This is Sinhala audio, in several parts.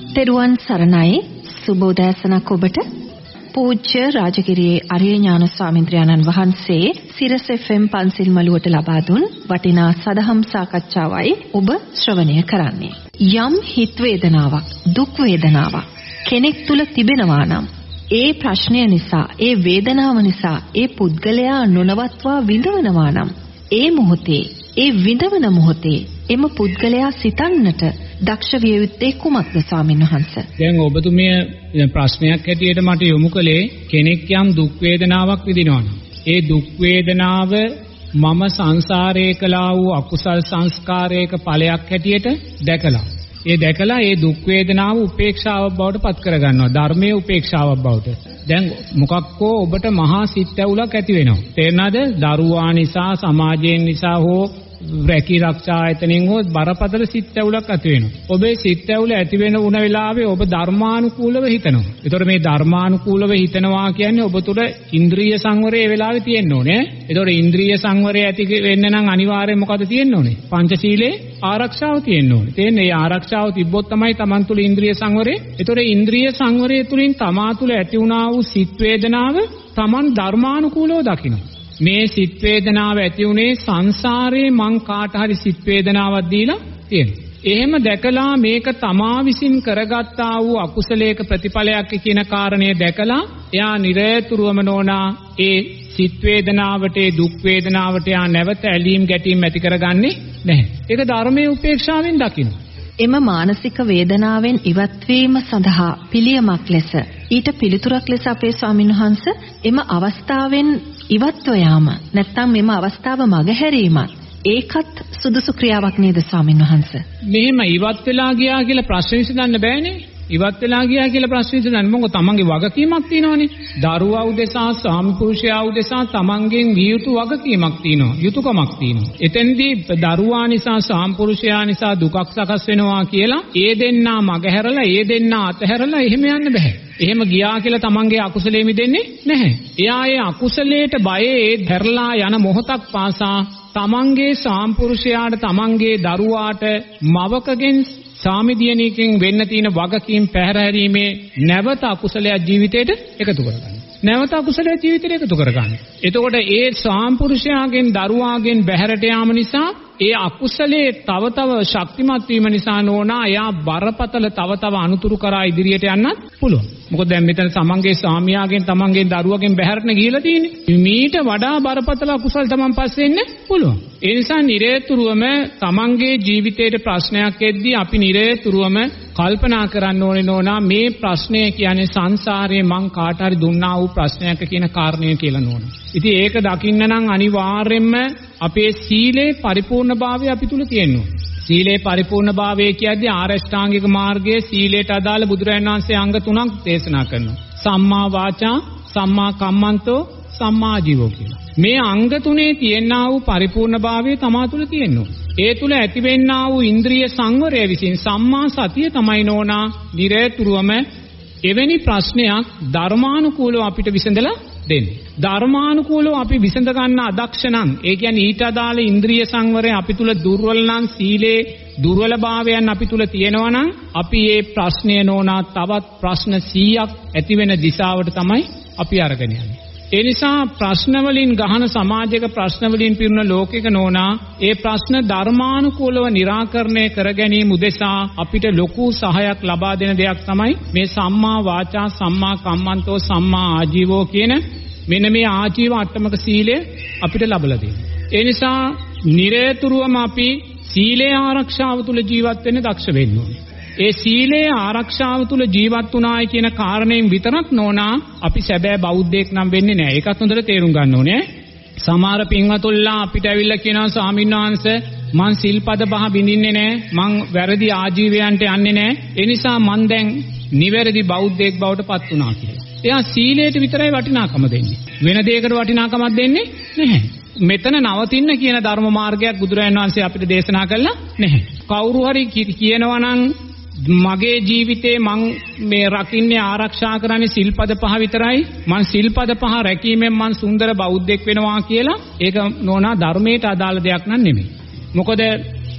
තෙරුවන් සරණයි. සුබෝදෑසනක් ඔබට. පූජ්‍ය රාජගිරියේ අරිය ඥාන ස්වාමීන් වහන්සේ සිරස FM පන්සිල් මළුවට ලබා දුන් වටිනා සදහම් සාකච්ඡාවයි ඔබ ශ්‍රවණය කරන්නේ. යම් හිත වේදනාවක්, දුක් වේදනාවක් කෙනෙක් තුල තිබෙනවා නම් ඒ ප්‍රශ්නය නිසා, ඒ වේදනාව නිසා ඒ පුද්ගලයා නොනවත්වා විඳවනවා නම් ඒ මොහොතේ, ඒ විඳවන මොහොතේ එම පුද්ගලයා සිතන්නට දක්ෂ විය යුත්තේ කුමක්ද ස්වාමීන් වහන්සේ? දැන් ඔබතුමිය ප්‍රශ්නයක් හැටියට මට යොමු කළේ කෙනෙක් යම් දුක් වේදනාවක් විඳිනවා නම් ඒ දුක් වේදනාව මම සංසාරේ කළා වූ අකුසල් සංස්කාරයක ඵලයක් හැටියට දැකලා ඒ දුක් වේදනාව උපේක්ෂාවක් බවට පත් කරගන්නවා. ධර්මයේ උපේක්ෂාවක් බවට. දැන් මොකක්කෝ ඔබට මහා සිත් ඇවුලක් ඇති වෙනවා. තේරෙනවද? දරුවා නිසා, සමාජයෙන් නිසා හෝ රැකී ආරක්ෂා ආයතනෙන් හෝ බරපතල සිත් ඇවුලක් ඇති වෙනවා. ඔබේ සිත් ඇවුල ඇති වෙන උන වෙලාවේ ඔබ ධර්මානුකූලව හිතනවා. ඒතකොට මේ ධර්මානුකූලව හිතනවා කියන්නේ ඔබ තුළ ඉන්ද්‍රිය සංවරය ඒ වෙලාවේ තියෙන්න ඕනේ. ඒතකොට ඉන්ද්‍රිය සංවරය ඇති වෙන්න නම් අනිවාර්යයෙන් මොකද තියෙන්න ඕනේ? පංචශීලයේ ආරක්ෂාව තියෙන්න ඕනේ. තේන්නේ? මේ ආරක්ෂාව තිබ්බොත් තමයි Taman තුළ ඉන්ද්‍රිය සංවරය. ඒතකොට ඉන්ද්‍රිය සංවරය තුලින් තමා තුළ ඇති වුණා වූ සිත් වේදනාව Taman ධර්මානුකූලව දකිනවා. මේ සිත් වේදනාව ඇති උනේ සංසාරේ මං කාට හරි සිත් වේදනාවක් දීලා තියෙනවා. එහෙම දැකලා මේක තමා විසින් කරගත්තා වූ අකුසලයක ප්‍රතිඵලයක් කියන කාරණය දැකලා එයා නිරතුරුවම නෝනා ඒ සිත් වේදනාවට, ඒ දුක් වේදනාවට යා නැවත ඇලීම් ගැටීම් ඇති කරගන්නේ නැහැ. ඒක ධර්මයේ උපේක්ෂාවෙන් දකින්න. එම මානසික වේදනාවෙන් ඉවත් වීම සඳහා පිළියමක් ලෙස ඊට පිළිතුරක් ලෙස අපේ ස්වාමින්වහන්සේ එම අවස්ථාවෙන් ඉවත්ව යාම නැත්නම් මෙම අවස්ථාව මගහැරීමත් ඒකත් සුදුසු ක්‍රියාවක් නේද ස්වාමින්වහන්සේ? මෙහෙම ඉවත් වෙලා ගියා කියලා ප්‍රශ්න විසඳන්න බෑනේ. ඉවත් වෙලා ගියා කියලා ප්‍රශ්න විසඳන්න මොකද තමන්ගේ වගකීමක් තියෙනවනේ. දරුවා උදෙසා, ස්වාමි පුරුෂයා උදෙසා තමන්ගෙන් විය යුතු වගකීමක් තියෙනවා, යුතුයකමක් තියෙනවා. එතෙන්දී දරුවා නිසා, ස්වාමි පුරුෂයා නිසා දුකක් සකස් වෙනවා කියලා ඒ දෙන්නා මගහැරලා, ඒ දෙන්නා අතහැරලා එහෙම යන්න බෑ. එහෙම ගියා කියලා තමන්ගේ අකුසලෙ මිදෙන්නේ නැහැ. එයා ඒ අකුසලයට බයේ දැරලා යන මොහොතක් පාසා තමන්ගේ සාම්පුරුෂයාට, තමන්ගේ දරුවාට මවකගෙන් සාමිදියණියකින් වෙන්න තියෙන වගකීම් පැහැරීමේ නැවත අකුසලයක් ජීවිතේට එකතු කරගන්න. නැවත අකුසලයක් ජීවිතේට එකතු කරගන්න. එතකොට ඒ සාම්පුරුෂයාගෙන්, දරුවාගෙන් බැහැරට යාම නිසා ඒ අකුසලයේ තව තව ශක්තිමත් වීම නිසා නෝනා එයා බරපතල තව අනුතුරු කරා ඉදිරියට යන්නත් පුළුවන්. මොකද දැන් මෙතන තමන්ගේ ස්වාමියාගෙන්, තමන්ගේ දරුවගෙන් බැහැරට ගිහිලා තියෙන්නේ. මීට වඩා බරපතල අකුසල් තමන් පස්සේ එන්න පුළුවන්. ඒ නිසා නිරේතුරුවම තමන්ගේ ජීවිතේට ප්‍රශ්නයක් එද්දී අපි නිරේතුරුවම කල්පනා කරන්න ඕනේ නෝනා මේ ප්‍රශ්නය කියන්නේ සංසාරයේ මං කාට හරි දුන්නා වූ ප්‍රශ්නයක් කියන කාරණය කියලා නෝනා. ඉතින් ඒක දකින්න නම් අනිවාර්යයෙන්ම අපේ සීලේ පරිපූර්ණභාවය අපි තුල තියෙන්න ඕනේ. සීලේ පරිපූර්ණභාවය කියද්දී ආරෂ්ඨාංගික මාර්ගයේ සීලයට අදාළ බුදුරජාණන් වහන්සේ අංග 3ක් දේශනා කරනවා. සම්මා වාචා, සම්මා කම්මන්තෝ, සම්මා ආජීවෝ කියලා. මේ අංග 3 තියෙනා වූ පරිපූර්ණභාවය තමා තුල තියෙන්න ඕනේ. ඒ තුල ඇතිවෙන්නා වූ ඉන්ද්‍රිය සංවරය විසින් සම්මා සතිය තමයි නෝනා නිරතුරුවම එවැනි ප්‍රශ්නයක් ධර්මානුකූලව අපිට විසඳලා දෙන්නේ. ධර්මානුකූලව අපි විසඳ ගන්න අදක්ෂ නම්, ඒ කියන්නේ ඊට අදාළ ඉන්ද්‍රිය සංවරය අපි තුල දුර්වල නම්, සීලේ දුර්වලභාවයන් අපි තුල තියෙනවා නම් අපි මේ ප්‍රශ්නය නෝනා තවත් ප්‍රශ්න 100ක් ඇති වෙන දිශාවට තමයි අපි අරගෙන යන්නේ. ඒ නිසා ප්‍රශ්න වලින් ගහන සමාජයක, ප්‍රශ්න වලින් පිරුණ ලෝකයක නෝනා ඒ ප්‍රශ්න ධර්මානුකූලව निराකරණය කර ගැනීම උදෙසා අපිට ලොකු සහායක් ලබා දෙන දෙයක් තමයි මේ සම්මා වාචා, සම්මා කම්මන්තෝ, සම්මා ආජීවෝ කියන මෙන්න මේ ආජීව අට්ටමක සීලය අපිට ලැබලා දෙන්නේ. ඒ නිසා නිරතුරුවම අපි සීලේ ආරක්ෂාව තුල ජීවත් වෙන්න දක්ෂ වෙන්න ඕනේ. ඒ සීලේ ආරක්ෂාව තුල ජීවත් වුණායි කියන කාරණයෙන් විතරක් නෝනා අපි සැබෑ බෞද්ධයෙක් නම් වෙන්නේ නැහැ. ඒකත් හොඳට තේරුම් ගන්න ඕනේ. සමහර පින්වතුන්ලා අපිට ඇවිල්ලා කියනවා ස්වාමින්වහන්සේ මං සිල්පද පහ බින්දින්නේ නැහැ, මං වැරදි ආජීවයන්ට යන්නේ නැහැ, ඒ නිසා මං දැන් නිවැරදි බෞද්ධයෙක් බවට පත් වුණා කියලා. එයා සීලයට විතරයි වටිනාකම දෙන්නේ. වෙන දෙයකට වටිනාකමක් දෙන්නේ නැහැ. මෙතන නවතින්න කියන ධර්ම මාර්ගයක් බුදුරජාණන් වහන්සේ අපිට දේශනා කළා නැහැ. කවුරු හරි කියනවා නම් මගේ ජීවිතේ මං මේ රකින්නේ, ආරක්ෂා කරන්නේ සිල්පද පහ විතරයි, මං සිල්පද පහ රැකීමෙන් මං සුන්දර බෞද්ධෙක් වෙනවා කියලා, ඒක නෝනා ධර්මයට අදාළ දෙයක් නන් නෙමෙයි. මොකද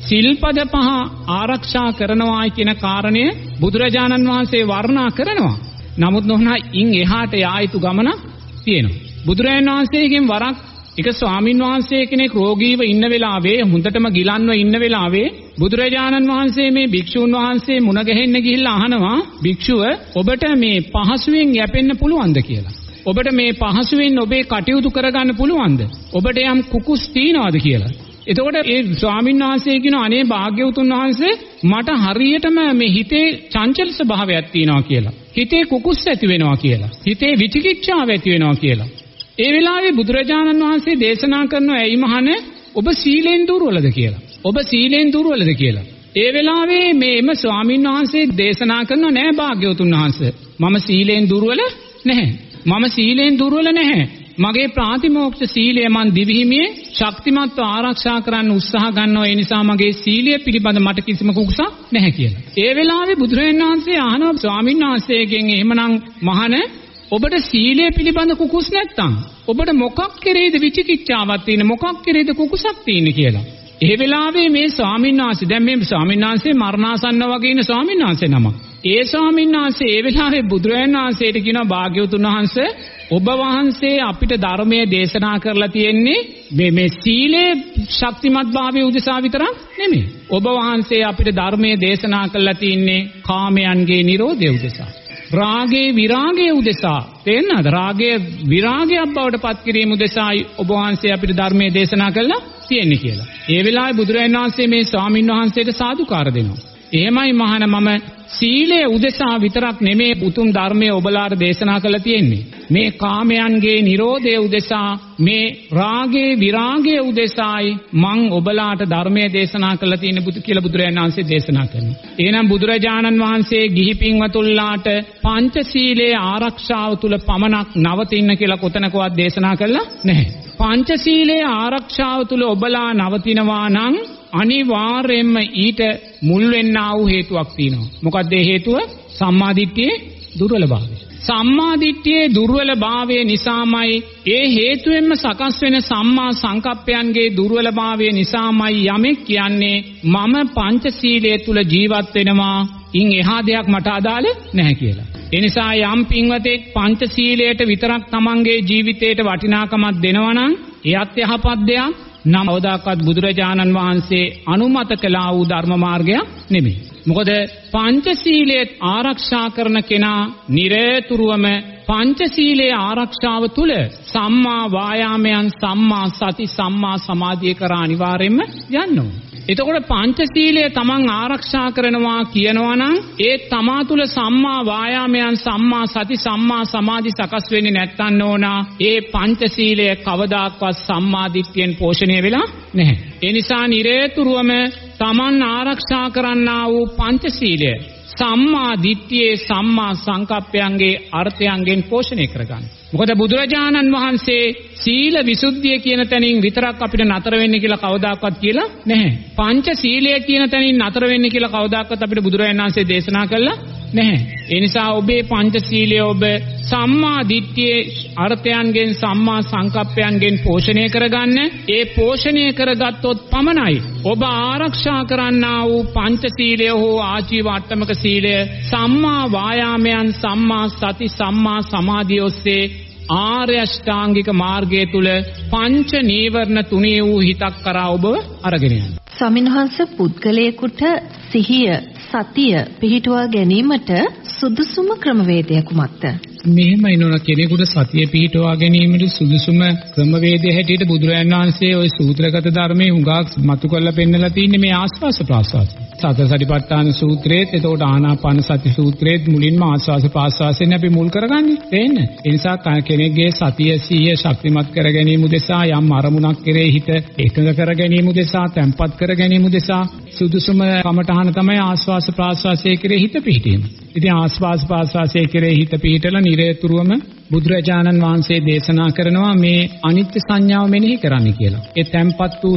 සිල්පද පහ ආරක්ෂා කරනවා කියන කාරණය බුදුරජාණන් වහන්සේ වර්ණනා කරනවා. නමුත් නොහොනා ඉන් එහාට යා යුතු ගමන තියෙනවා. බුදුරජාණන් වහන්සේගෙන් වරක් එක ස්වාමින් වහන්සේ කෙනෙක් රෝගීව ඉන්න වෙලාවේ හොඳටම ගිලන්ව ඉන්න වෙලාවේ බුදුරජාණන් වහන්සේ මේ භික්ෂුන් වහන්සේ මුණ ගැහෙන්න ගිහිල්ලා අහනවා භික්ෂුව ඔබට මේ පහසුවෙන් යැපෙන්න පුළුවන්ද කියලා. ඔබට මේ පහසුවෙන් ඔබේ කටයුතු කරගන්න පුළුවන්ද? ඔබට යම් කුකුස් තියනවාද කියලා. එතකොට ඒ ස්වාමීන් වහන්සේ කියන අනේ භාග්‍යවතුන් වහන්සේ මට හරියටම මේ හිතේ චංචල ස්වභාවයක් තියෙනවා කියලා. හිතේ කුකුස් ඇති වෙනවා කියලා. හිතේ විචිකිච්ඡාව ඇති වෙනවා කියලා. ඒ වෙලාවේ බුදුරජාණන් වහන්සේ දේශනා කරනවා ඇයි මහණේ ඔබ සීලෙන් දුර්වලද කියලා. ඔබ සීලෙන් දුර්වලද කියලා. ඒ වෙලාවේ මේම ස්වාමීන් වහන්සේ දේශනා කරනවා නෑ භාග්‍යවතුන් වහන්සේ මම සීලෙන් දුර්වල නැහැ. මම සීලෙන් දුර්වල නැහැ. මගේ ප්‍රාතිමෝක්ෂ සීලය මන් දිවිහිමියේ ශක්තිමත්ව ආරක්ෂා කරන්න උත්සාහ ගන්නවා. ඒ නිසා මගේ සීලය පිළිබඳ මට කිසිම කුකුසක් නැහැ කියලා. ඒ වෙලාවේ බුදුරජාණන් වහන්සේ අහනවා ස්වාමීන් වහන්සේගෙන් එහෙමනම් මහණේ ඔබට සීලය පිළිබඳ කුකුස් නැත්තම් ඔබට මොකක් කෙරෙහිද විචිකිච්ඡාවක් තියෙන මොකක් කෙරෙහිද කුකුසක් තියෙන්නේ කියලා. ඒ වෙලාවේ මේ ස්වාමීන් වහන්සේ දැන් මේ ස්වාමීන් වහන්සේ මරණාසන්න වගේ ඉන්න ස්වාමීන් වහන්සේ නම. ඒ ස්වාමීන් වහන්සේ ඒ වෙලාවේ බුදුරජාණන් වහන්සේට කියනවා භාග්‍යවතුන් වහන්සේ ඔබ වහන්සේ අපිට ධර්මයේ දේශනා කරලා තියෙන්නේ මේ සීලේ ශක්තිමත් භාවයේ උදෙසා විතරක් නෙමෙයි. ඔබ වහන්සේ අපිට ධර්මයේ දේශනා කරලා තියෙන්නේ කාමයන්ගේ නිරෝධය උදෙසා. රාගේ විරාගයේ උදෙසා තේන්නද? රාගේ විරාගයක් බවට පත් කිරීම උදෙසායි ඔබ වහන්සේ අපිට ධර්මයේ දේශනා කළා තියෙන්නේ කියලා. ඒ වෙලාවේ බුදුරජාණන් වහන්සේ මේ ස්වාමීන් වහන්සේට සාදුකාර දෙනවා. එහෙමයි මහණ මම සීලය උදෙසා විතරක් නෙමේ උතුම් ධර්මයේ ඔබලාට දේශනා කළා තියෙන්නේ. මේ කාමයන්ගේ නිරෝධය උදෙසා මේ රාගේ විරාගයේ උදෙසායි මං ඔබලාට ධර්මයේ දේශනා කළා තියෙන්නේ කියලා බුදුරජාණන් වහන්සේ දේශනා කරනවා. එහෙනම් බුදුරජාණන් වහන්සේ ගිහි පින්වතුන්ලාට පංචශීලයේ ආරක්ෂාව තුල පමණක් නවතින්න කියලා කොතනකවත් දේශනා කළා නැහැ. පංචශීලයේ ආරක්ෂාව තුල ඔබලා නවතිනවා නම් අනිවාර්යයෙන්ම ඊට මුල් වෙන්නා වූ හේතුවක් තියෙනවා. මොකක්ද ඒ හේතුව? සම්මාදිට්ඨියේ දුර්වලභාවය. සම්මාදිට්ඨියේ දුර්වලභාවය නිසාමයි ඒ හේතුවෙන්ම සකස් වෙන සම්මා සංකප්පයන්ගේ දුර්වලභාවය නිසාමයි යමෙක් කියන්නේ මම පංචශීලයේ තුල ජීවත් වෙනවා ඉන් එහා දෙයක් මට අදාළ නැහැ කියලා. ඒ නිසා යම් පින්වතෙක් පංචශීලයට විතරක් තමන්ගේ ජීවිතයට වටිනාකමක් දෙනවා නම් එයත් යහපත් දෙයක්. නම් අවදාකත් බුදුරජාණන් වහන්සේ අනුමත කළා වූ ධර්ම මාර්ගයක් නෙමෙයි. මොකද පංචශීලයේ ආරක්ෂා කරන කෙනා නිරතුරුවම පංචශීලයේ ආරක්ෂාව තුල සම්මා වායාමයන් සම්මා සති සම්මා සමාධිය කරා අනිවාර්යයෙන්ම යන්න ඕන. එතකොට පංචශීලය තමන් ආරක්ෂා කරනවා කියනවා නම් ඒ තමා තුල සම්මා වායාමයන් සම්මා සති සම්මා සමාධි සකස් වෙන්නේ නැත්නම් නෝනා ඒ පංචශීලය කවදාක්වත් සම්මා දිට්ඨියෙන් පෝෂණය වෙලා නැහැ. ඒ නිසා නිරේතුරුවම තමන් ආරක්ෂා කරන්නා වූ පංචශීලය සම්මා දිට්ඨියේ සම්මා සංකප්පයන්ගේ අර්ථයන්ගෙන් පෝෂණය කරගන්න. මොකද බුදුරජාණන් වහන්සේ සීල විසුද්ධිය කියන තැනින් විතරක් අපිට නතර වෙන්න කියලා කවදාකවත් කියලා නැහැ. පංච සීලය කියන තැනින් නතර වෙන්න කියලා කවදාකවත් අපිට බුදුරජාණන් වහන්සේ දේශනා කළා නැහැ. ඒ නිසා ඔබේ පංච සීලය ඔබ සම්මා දිට්ඨියේ අර්ථයන්ගෙන් සම්මා සංකප්පයන්ගෙන් පෝෂණය කරගන්න. ඒ පෝෂණය කරගත්තොත් පමණයි ඔබ ආරක්ෂා කරන්නා වූ පංච සීලය හෝ ආජීව අට්ටමක සීලය සම්මා වායාමයන් සම්මා සති සම්මා සමාධිය ඔස්සේ ආර්ය අෂ්ටාංගික මාර්ගය තුල පංච නීවරණ තුනේ වූ හිතක් කරා ඔබ අරගෙන යන්න. ස්වාමින්වහන්ස පුද්ගලයෙකුට සිහිය සතිය පිහිටුවා ගැනීමට සුදුසුම ක්‍රමවේදය කුමක්ද? මෙහෙමයි නෝන කෙනෙකුට සතිය පිහිටවා ගැනීමට සුදුසුම ක්‍රමවේදය හැටියට බුදුරජාණන් වහන්සේ ওই සූත්‍රගත ධර්මයේ හුඟක් මතු කරලා පෙන්නලා තියෙන්නේ මේ ආස්වාස ප්‍රාස්වාස. සතර සතිපට්ඨාන සූත්‍රයේත් එතකොට ආනාපාන සති සූත්‍රයේත් මුලින්ම ආස්වාස ප්‍රාස්වාසයෙන් අපි මුල් කරගන්නේ. තේන්න. ඒ නිසා කෙනෙක්ගේ සතිය සිහිය ශක්තිමත් කර ගැනීම උදෙසා යම් අරමුණක් කෙරෙහි හිත එකඟ කර ගැනීම උදෙසා තැම්පත් කර ගැනීම උදෙසා සුදුසුම කමඨහන තමයි ආස්වාස ප්‍රාස්වාසයේ කෙරෙහි හිත පිහිටීම. ඉතින් ආස්වාස ප්‍රාස්වාසයේ කෙරෙහි හිත පිහිටලා නිරතුරුවම බුදුරජාණන් වහන්සේ දේශනා කරනවා මේ අනිත්‍ය සංඥාව මෙනෙහි කරන්න කියලා. ඒ තැම්පත් වූ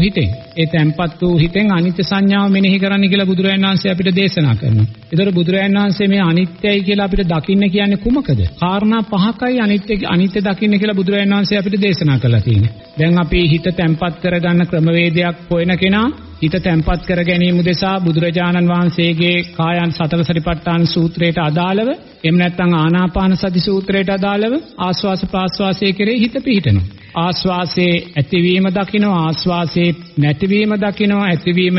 හිතෙන් අනිත්‍ය සංඥාව මෙනෙහි කරන්න කියලා බුදුරජාණන් වහන්සේ අපිට දේශනා කරනවා. ඒතර බුදුරජාණන් වහන්සේ මේ අනිත්‍යයි කියලා අපිට දකින්න කියන්නේ කුමකද? කාරණා පහකයි අනිත්‍ය දකින්න කියලා බුදුරජාණන් වහන්සේ අපිට දේශනා කළා තියෙන්නේ. දැන් අපි හිත තැම්පත් කරගන්න ක්‍රමවේදයක් හොයන කෙනා හිත තැම්පත් කර ගැනීම උදෙසා බුදුරජාණන් වහන්සේගේ කායන් සතර සතිපට්ඨාන සූත්‍රයට අදාළව එහෙම නැත්නම් ආනාපාන සති සූත්‍රයට අදාළව ආස්වාස ප්‍රාස්වාසයේ කෙරෙහි හිත පිහිටනවා. ආස්වාසේ ඇතිවීම දකින්න ආස්වාසේ නැතිවීම දකින්න ඇතිවීම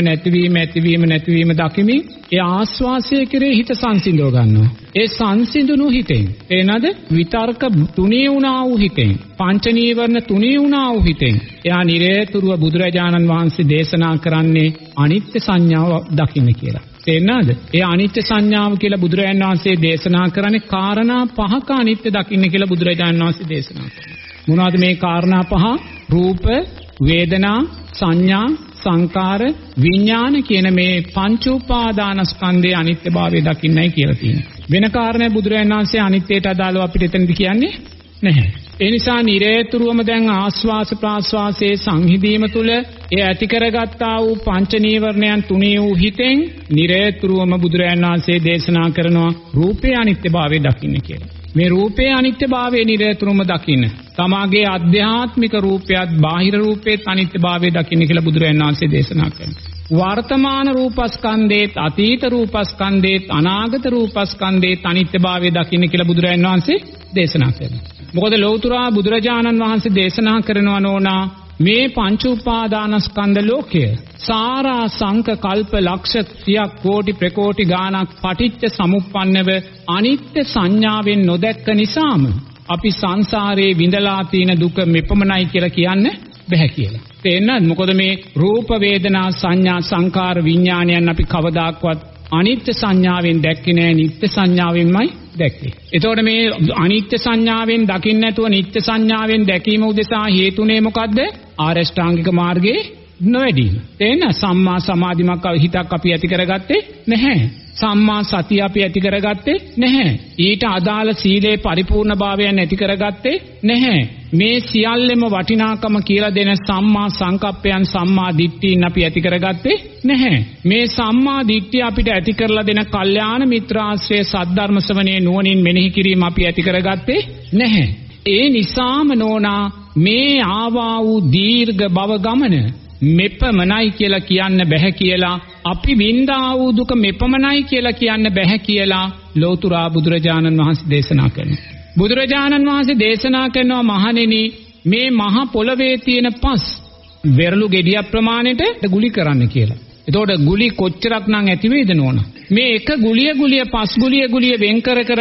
නැතිවීම දකිමින් ඒ ආස්වාසයේ කෙරෙහි හිත සංසිඳව ගන්නවා. ඒ සංසිඳුණු හිතෙන් එනද විතර්ක තුනී වුණා වූ හිතෙන් පංච නීවරණ තුනී වුණා වූ හිතෙන් එයා නිරේතුරුව බුදුරජාණන් වහන්සේ දේශනා කරන්නේ අනිත්‍ය සංඥාව දකින්න කියලා. තේරෙනවද? ඒ අනිත්‍ය සංඥාව කියලා බුදුරජාණන් වහන්සේ දේශනා කරන්නේ කාරණා පහක අනිත්‍ය දකින්න කියලා බුදුරජාණන් වහන්සේ දේශනා කරනවා. මොනවද මේ කාරණා පහ? රූප, වේදනා, සංඥා, සංකාර, විඥාන කියන මේ පංච උපාදානස්කන්ධයේ අනිත්‍යභාවය දකින්නයි කියලා තියෙනවා. වෙන කාරණේ බුදුරජාණන් වහන්සේ අනිත්‍යයට අදාළව අපිට එතනදි කියන්නේ නැහැ. ඒ නිසා නිරේතුරුවම දැන් ආස්වාස ප්‍රාස්වාසයේ සංහිඳීම තුළ ඒ ඇති කරගත්තා වූ පංච නීවරණයන් තුනී වූ හිතෙන් නිරේතුරුවම බුදුරජාණන් වහන්සේ දේශනා කරනවා රූපේ අනිත්‍යභාවය දකින්න කියලා. මේ රූපේ අනිත්‍යභාවය නිරේතුරුවම දකින්න. තමාගේ ආධ්‍යාත්මික රූපයත් බාහිර රූපේත් අනිත්‍යභාවය දකින්න කියලා බුදුරජාණන් වහන්සේ දේශනා කරනවා. වර්තමාන රූපස්කන්ධේත් අතීත රූපස්කන්ධේත් අනාගත රූපස්කන්ධේත් අනිත්‍යභාවය දකින්න කියලා බුදුරජාණන් වහන්සේ දේශනා කරනවා. මොකද ලෞතුරා බුදුරජාණන් වහන්සේ දේශනා කරනවා නෝනා මේ පංච උපාදානස්කන්ධ ලෝකය සාරා සංක කල්ප ලක්ෂ 30ක් කෝටි ප්‍රකෝටි ගාණක් පටිච්ච සමුප්පන්නව අනිත්‍ය සංඥාවෙන් නොදැක්ක නිසාම අපි සංසාරේ විඳලා තියෙන දුක මෙපමණයි කියලා කියන්න බැහැ කියලා. තේරෙනවද? මොකද මේ රූප වේදනා සංඥා සංකාර විඥානයන් අපි කවදාක්වත් අනිත්‍ය සංඥාවෙන් දැක්කේ නෑ, නිත්‍ය සංඥාවෙන්මයි දැක්කේ. එතකොට මේ අනිත්‍ය සංඥාවෙන් දකින්න නැතුව නිත්‍ය සංඥාවෙන් දැකීම උදෙසා හේතුනේ මොකද්ද? ආරෂ්ඨාංගික මාර්ගයේ නොවැඩීම. තේන්න සම්මා සමාධිමත් හිතක් අපි ඇති කරගත්තේ නැහැ. සම්මා සතිය අපි ඇති කරගත්තේ නැහැ. ඊට අදාළ සීලේ පරිපූර්ණභාවයන් ඇති කරගත්තේ නැහැ. මේ සියල්ලෙම වටිනාකම කියලා දෙන සම්මා සංකප්පයන් සම්මා දිට්ඨීන් අපි ඇති කරගත්තේ නැහැ. මේ සම්මා දිට්ඨිය අපිට ඇති කරලා දෙන කල්යාණ මිත්‍රාශ්‍රය සද්ධර්ම ශ්‍රවණයේ නුවණින් මෙනෙහි කිරීම අපි ඇති කරගත්තේ නැහැ. ඒ නිසාම නෝනා මේ ආවා වූ දීර්ඝ භව ගමන මෙපමණයි කියලා කියන්න බැහැ කියලා, අපි විඳා වූ දුක මෙපමණයි කියලා කියන්න බැහැ කියලා ලෞතුරා බුදුරජාණන් වහන්සේ දේශනා කරනවා. බුදුරජාණන් වහන්සේ දේශනා කරනවා මහණෙනි මේ මහ පොළවේ තියෙන පස් වෙරළු ගෙඩිය ප්‍රමාණයට ගුලි කරන්න කියලා. එතකොට ගුලි කොච්චරක් නම් ඇති වේද නෝන? මේ එක ගුලිය පස් ගුලිය වෙන්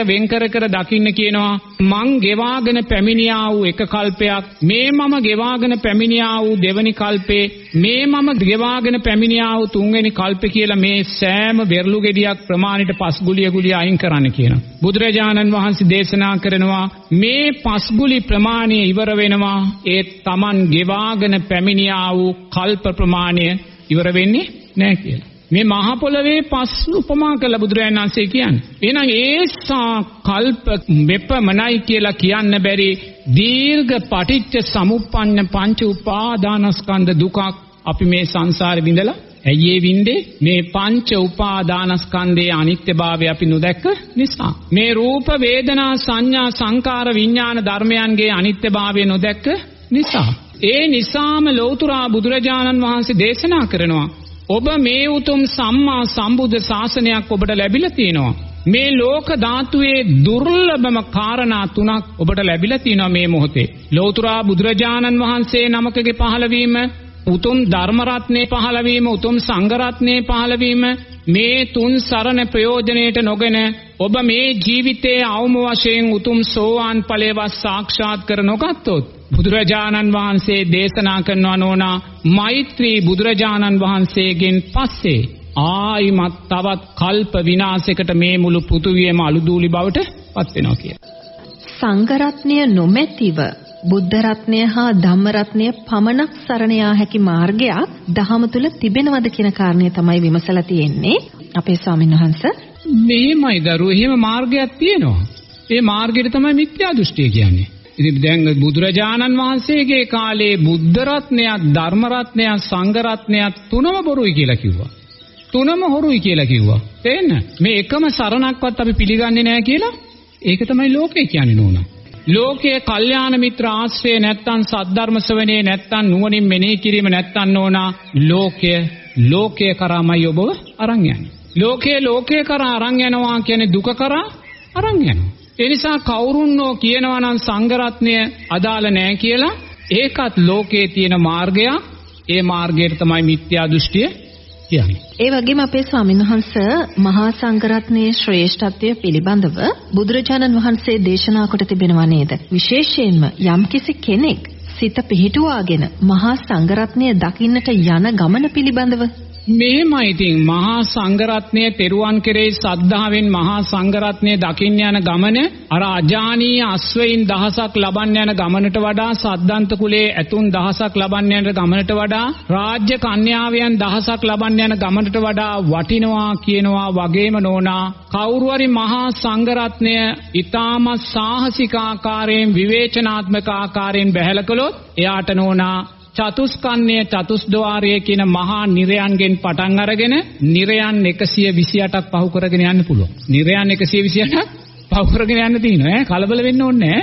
කර දකින්න කියනවා. මං ගෙවාගෙන පැමිණියා වූ එක කල්පයක්, මේ මම ගෙවාගෙන පැමිණියා වූ දෙවනි කල්පේ, මේ මම ගෙවාගෙන පැමිණියා වූ තුන්වෙනි කල්පේ කියලා මේ සෑම වෙරළු ගෙඩියක් ප්‍රමාණයට පස් ගුලිය අයින් කරන්න කියනවා. බුදුරජාණන් වහන්සේ දේශනා කරනවා මේ පස් ගුලි ප්‍රමාණය ඉවර වෙනවා ඒ Taman ගෙවාගෙන පැමිණියා වූ කල්ප ප්‍රමාණය ඉවර වෙන්නේ නැහැ කියලා. මේ මහ පොළවේ පස් උපමා කළ බුදුරජාණන් වහන්සේ කියන්නේ. එහෙනම් ඒසා කල්ප මෙපමණයි කියලා කියන්න බැරි දීර්ඝ පටිච්ච සමුප්පන්න පංච උපාදානස්කන්ධ දුකක් අපි මේ සංසාරේ විඳලා ඇයි ඒ විඳේ? මේ පංච උපාදානස්කන්ධයේ අනිත්‍යභාවය අපි නොදැක්ක නිසා. මේ රූප වේදනා සංඥා සංකාර විඥාන ධර්මයන්ගේ අනිත්‍යභාවය නොදැක්ක නිසා. ඒ නිසාම ලෞතුරා බුදුරජාණන් වහන්සේ දේශනා කරනවා ඔබ මේ උතුම් සම්මා සම්බුද්ධ ශාසනයක් ඔබට ලැබිලා තියෙනවා. මේ ලෝක ධාතුවේ දුර්ලභම කාරණා තුනක් ඔබට ලැබිලා තියෙනවා මේ මොහොතේ. ලෞතුරා බුදුරජාණන් වහන්සේ නමකගේ පහළවීම, උතුම් ධර්ම රත්නේ පහළවීම, උතුම් සංඝ රත්නේ පහළවීම, මේ තුන් සරණ ප්‍රයෝජනෙට නොගෙන ඔබ මේ ජීවිතයේ අවම වශයෙන් උතුම් සෝවාන් ඵලයවත් සාක්ෂාත් කර නොගත්තොත් බුදුරජාණන් වහන්සේ දේශනා කරනවා නෝනා මෛත්‍රී බුදුරජාණන් වහන්සේගෙන් පස්සේ ආයිමත් තවත් කල්ප විනාශයකට මේ මුළු පෘථුවියම අලුදූලි බවට පත් වෙනවා කියලා. සංඝ රත්නය නොමැතිව බුද්ධ රත්නය හා ධම්ම රත්නය පමණක් සරණ යා හැකි මාර්ගයක් දහම තුල තිබෙනවද කියන කාරණය තමයි විමසලා තියෙන්නේ අපේ ස්වාමීන් වහන්සේ. මෙහෙමයි දරුවෝ, එහෙම මාර්ගයක් තියෙනවා. ඒ මාර්ගයට තමයි මිත්‍යා දෘෂ්ටිය කියන්නේ. ඉතින් දැන් බුදුරජාණන් වහන්සේගේ කාලේ බුද්ධ රත්නයත් ධර්ම රත්නයත් සංඝ රත්නයත් තුනම බොරුයි කියලා කිව්වා. තුනම හොරුයි කියලා කිව්වා. තේන්න? මේ එකම සරණක්වත් අපි පිළිගන්නේ නැහැ කියලා. ඒක තමයි ලෝකේ කියන්නේ නෝනා. ලෝකයේ කල්යාණ මිත්‍ර ආශ්‍රය නැත්තම් සද්ධර්ම ශ්‍රවණේ නැත්තම් නුවණින් මෙනෙහි කිරීම නැත්තම් නෝනා ලෝකය ලෝකයේ කරාමයි ඔබව අරන් යන්නේ. ලෝකයේ කරා අරන් යනවා කියන්නේ දුක කරා අරන් යනවා. ඒ නිසා කවුරුන්නෝ කියනවා නම් සංඝ රත්නය අදාළ නැහැ කියලා ඒකත් ලෝකයේ තියෙන මාර්ගය. ඒ මාර්ගයට තමයි මිත්‍යා දෘෂ්ටිය කියන්නේ. ඒ වගේම අපේ ස්වාමින්වහන්සේ මහා සංඝරත්නයේ ශ්‍රේෂ්ඨත්වය පිළිබඳව බුදුරජාණන් වහන්සේ දේශනා කොට තිබෙනවා නේද? විශේෂයෙන්ම යම්කිසි කෙනෙක් සිත පිහිටුවාගෙන මහා සංඝරත්නය දකින්නට යන ගමන පිළිබඳව මේමයි ඉතින් මහා සංඝරත්නයේ තෙරුවන් කෙරෙහි සද්ධාවෙන් මහා සංඝරත්නයේ දකින්න යන ගමන අර අජානීය අස්වැයින් දහසක් ලබන්න යන ගමනට වඩා සද්දන්ත කුලයේ ඇතුන් දහසක් ලබන්න යන ගමනට වඩා රාජ්‍ය කන්‍යාවයන් දහසක් ලබන්න යන ගමනට වඩා වටිනවා කියනවා වගේම නෝනා කවුරු හරි මහා සංඝරත්නය ඊටම සාහසික ආකාරයෙන් විවේචනාත්මක ආකාරයෙන් බැහැල කළොත් එයාට නෝනා චතුස්කන්‍ය චතුස්ද්වාරය කියන මහා නිරයන්ගෙන් පටන් අරගෙන නිරයන් 128ක් පහු කරගෙන යන්න පුළුවන්. නිරයන් 128ක් පහු කරගෙන යන්න තියෙනවා. කලබල වෙන්න ඕනේ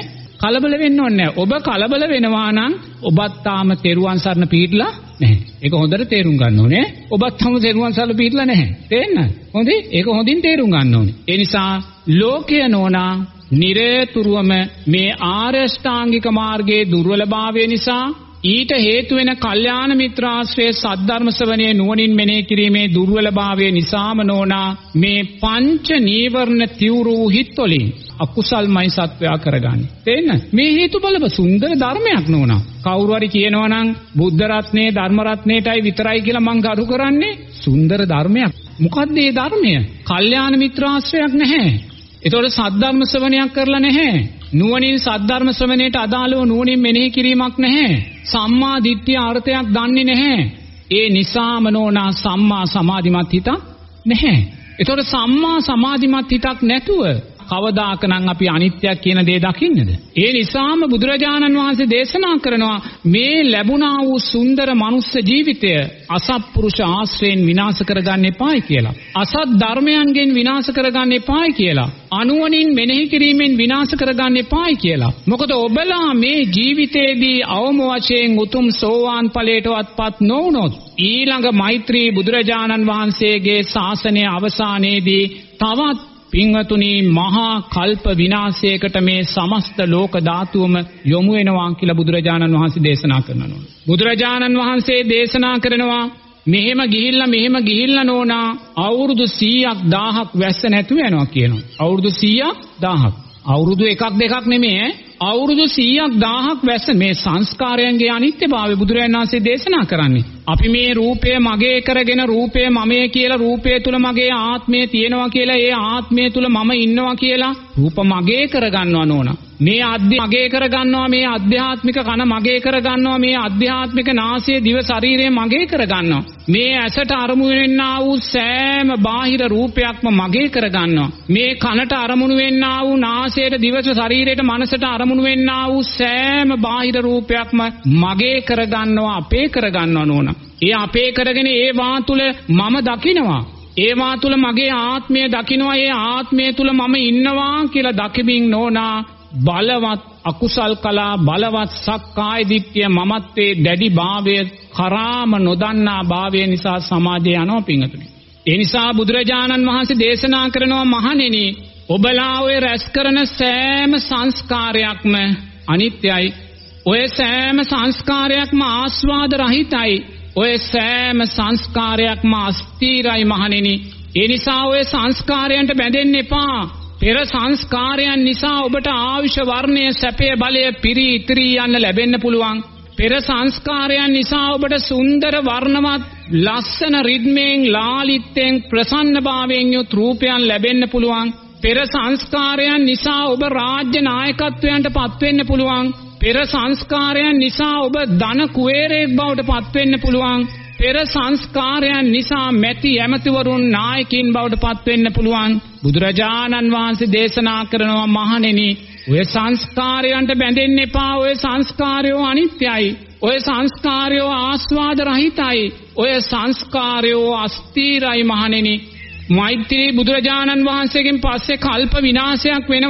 නැහැ. ඔබ කලබල වෙනවා නම් ඔබත් තාම තෙරුවන් සරණ පිහිටලා නැහැ. ඒක හොඳට තේරුම් ගන්න ඕනේ. ඔබත් තාම තෙරුවන් සරණ පිහිටලා නැහැ. තේරෙනවද? හොඳයි. ඒක හොඳින් තේරුම් ගන්න ඕනේ. ඒ නිසා ලෝකය නෝනා නිරේතුරුවම මේ ආර්ය ශ්‍රාංගික මාර්ගයේ දුර්වලභාවය නිසා ඊට හේතු වෙන කල්යාණ මිත්‍රාශ්‍රයේ සද්ධර්ම ශ්‍රවණයේ නුවණින් මෙනෙහි කිරීමේ දුර්වලභාවය නිසාම නෝනා මේ පංච නීවරණ තිවුරු හිත්වලින් අකුසල්මයි සත්වයා කරගන්නේ. තේන්න මේ හේතු බලව සුන්දර ධර්මයක් නෝනා. කවුරු හරි කියනවා නම් බුද්ධ රත්නේ ධර්ම රත්නේටයි විතරයි කියලා මං කරු කරන්නේ සුන්දර ධර්මයක්. මොකද්ද මේ ධර්මය? කල්යාණ මිත්‍රාශ්‍රයක් නැහැ. ඒතකොට සද්ධර්ම ශ්‍රවණයක් කරලා නැහැ. නුවණින් සද්ධර්ම ශ්‍රවණයට අදාළව නුවණින් මෙනෙහි කිරීමක් නැහැ. සම්මා දිට්ඨිය අර්ථයක් දන්නේ නැහැ. ඒ නිසාම නෝනා සම්මා සමාධිමත් හිතක් නැහැ. ඒතකොට සම්මා සමාධිමත් හිතක් නැතුව කවදාකනම් අපි අනිත්‍යයක් කියන දේ දකින්නද? ඒ නිසාම බුදුරජාණන් වහන්සේ දේශනා කරනවා මේ ලැබුණා වූ සුන්දර මනුස්ස ජීවිතය අසත්පුරුෂ ආශ්‍රයෙන් විනාශ කරගන්න එපායි කියලා. අසත් ධර්මයන්ගෙන් විනාශ කරගන්න එපායි කියලා. අනුවණින් මෙනෙහි කිරීමෙන් විනාශ කරගන්න එපායි කියලා. මොකද ඔබලා මේ ජීවිතේදී අවම වශයෙන් උතුම් සෝවාන් ඵලයටවත්පත් නොවුනොත් ඊළඟ මෛත්‍රී බුදුරජාණන් වහන්සේගේ ශාසනය අවසානයේදී තවත් පින්වතුනි මහා කල්ප විනාශයකට මේ සමස්ත ලෝක ධාතුවම යොමු වෙනවා කියලා බුදුරජාණන් වහන්සේ දේශනා කරනවා. බුදුරජාණන් වහන්සේ දේශනා කරනවා මෙහෙම ගිහිල්ලා නෝනා අවුරුදු 100ක් 1000ක් වැස්ස නැතුව යනවා කියනවා. අවුරුදු 100ක් 1000ක්. අවුරුදු එකක් දෙකක් නෙමෙයි අවුරුදු 100ක් 1000ක් වැස්ස. මේ සංස්කාරයන්ගේ අනිත්‍යභාවය බුදුරජාණන් වහන්සේ දේශනා කරන්නේ. අපි මේ රූපය මගේ කරගෙන රූපය මමයේ කියලා රූපය තුල මගේ ආත්මය තියෙනවා කියලා ඒ ආත්මය තුල මම ඉන්නවා කියලා රූප මගේ කරගන්නවා නෝනා. මේ මගේ කරගන්නවා මේ අධ්‍යාත්මික කන මගේ කරගන්නවා මේ අධ්‍යාත්මික නාසය දිව ශරීරය මගේ කරගන්නවා. මේ ඇසට අරමුණු වෙන්නා වූ සෑම බාහිර රූපයක්ම මගේ කරගන්නවා. මේ කනට අරමුණු වෙන්නා වූ නාසයට දිවට ශරීරයට මනසට අරමුණු වෙන්නා වූ සෑම බාහිර රූපයක්ම මගේ කරගන්නවා අපේ කරගන්නවා නෝනා. ඒ අපේ කරගෙන ඒවා තුල මම දකිනවා. ඒවා තුල මගේ ආත්මය දකිනවා. ඒ ආත්මය තුල මම ඉන්නවා කියලා දකිමින් නෝනා බලවත් අකුසල් කලා බලවත් සක්කාය දිට්ඨිය මමත්වයේ දැඩි භාවය කරාම නොදන්නා භාවය නිසා සමාජය යනවා පිංගතුනි. ඒ නිසා බුදුරජාණන් වහන්සේ දේශනා කරනවා මහණෙනි ඔබලා ඔය රැස් කරන සෑම සංස්කාරයක්ම අනිත්‍යයි. ඔය සෑම සංස්කාරයක්ම ආස්වාද රහිතයි. ඔය සෑම සංස්කාරයක්ම අස්ථිරයි මහණෙනි. ඒ නිසා ඔය සංස්කාරයන්ට බැඳෙන්න එපා. පෙර සංස්කාරයන් නිසා ඔබට ආයුෂ වර්ණය සැපය බලය පිරි ඉතිරි යන්න ලැබෙන්න පුළුවන්. පෙර සංස්කාරයන් නිසා ඔබට සුන්දර වර්ණවත් ලස්සන රිද්මෙන් ලාලිත්යෙන් ප්‍රසන්නභාවයෙන් යුත් රූපයන් ලැබෙන්න පුළුවන්. පෙර සංස්කාරයන් නිසා ඔබ රාජ්‍ය නායකත්වයන්ට පත්වෙන්න පුළුවන්. පෙර සංස්කාරයන් නිසා ඔබ ධන කුවේරයෙක් බවට පත්වෙන්න පුළුවන්. පෙර සංස්කාරයන් නිසා මැති ඇමතිවරුන් නායකින් බවට පත්වෙන්න පුළුවන්. බුදුරජාණන් වහන්සේ දේශනා කරනවා මහණෙනි ඔය සංස්කාරයන්ට බැඳෙන්න එපා. ඔය සංස්කාරයෝ අනිත්‍යයි. ඔය සංස්කාරයෝ ආස්වාද රහිතයි. ඔය සංස්කාරයෝ අස්ථිරයි මහණෙනි. මෛත්‍රී බුදුරජාණන් වහන්සේගෙන් පස්සේ කල්ප විනාශයක් වෙනවා.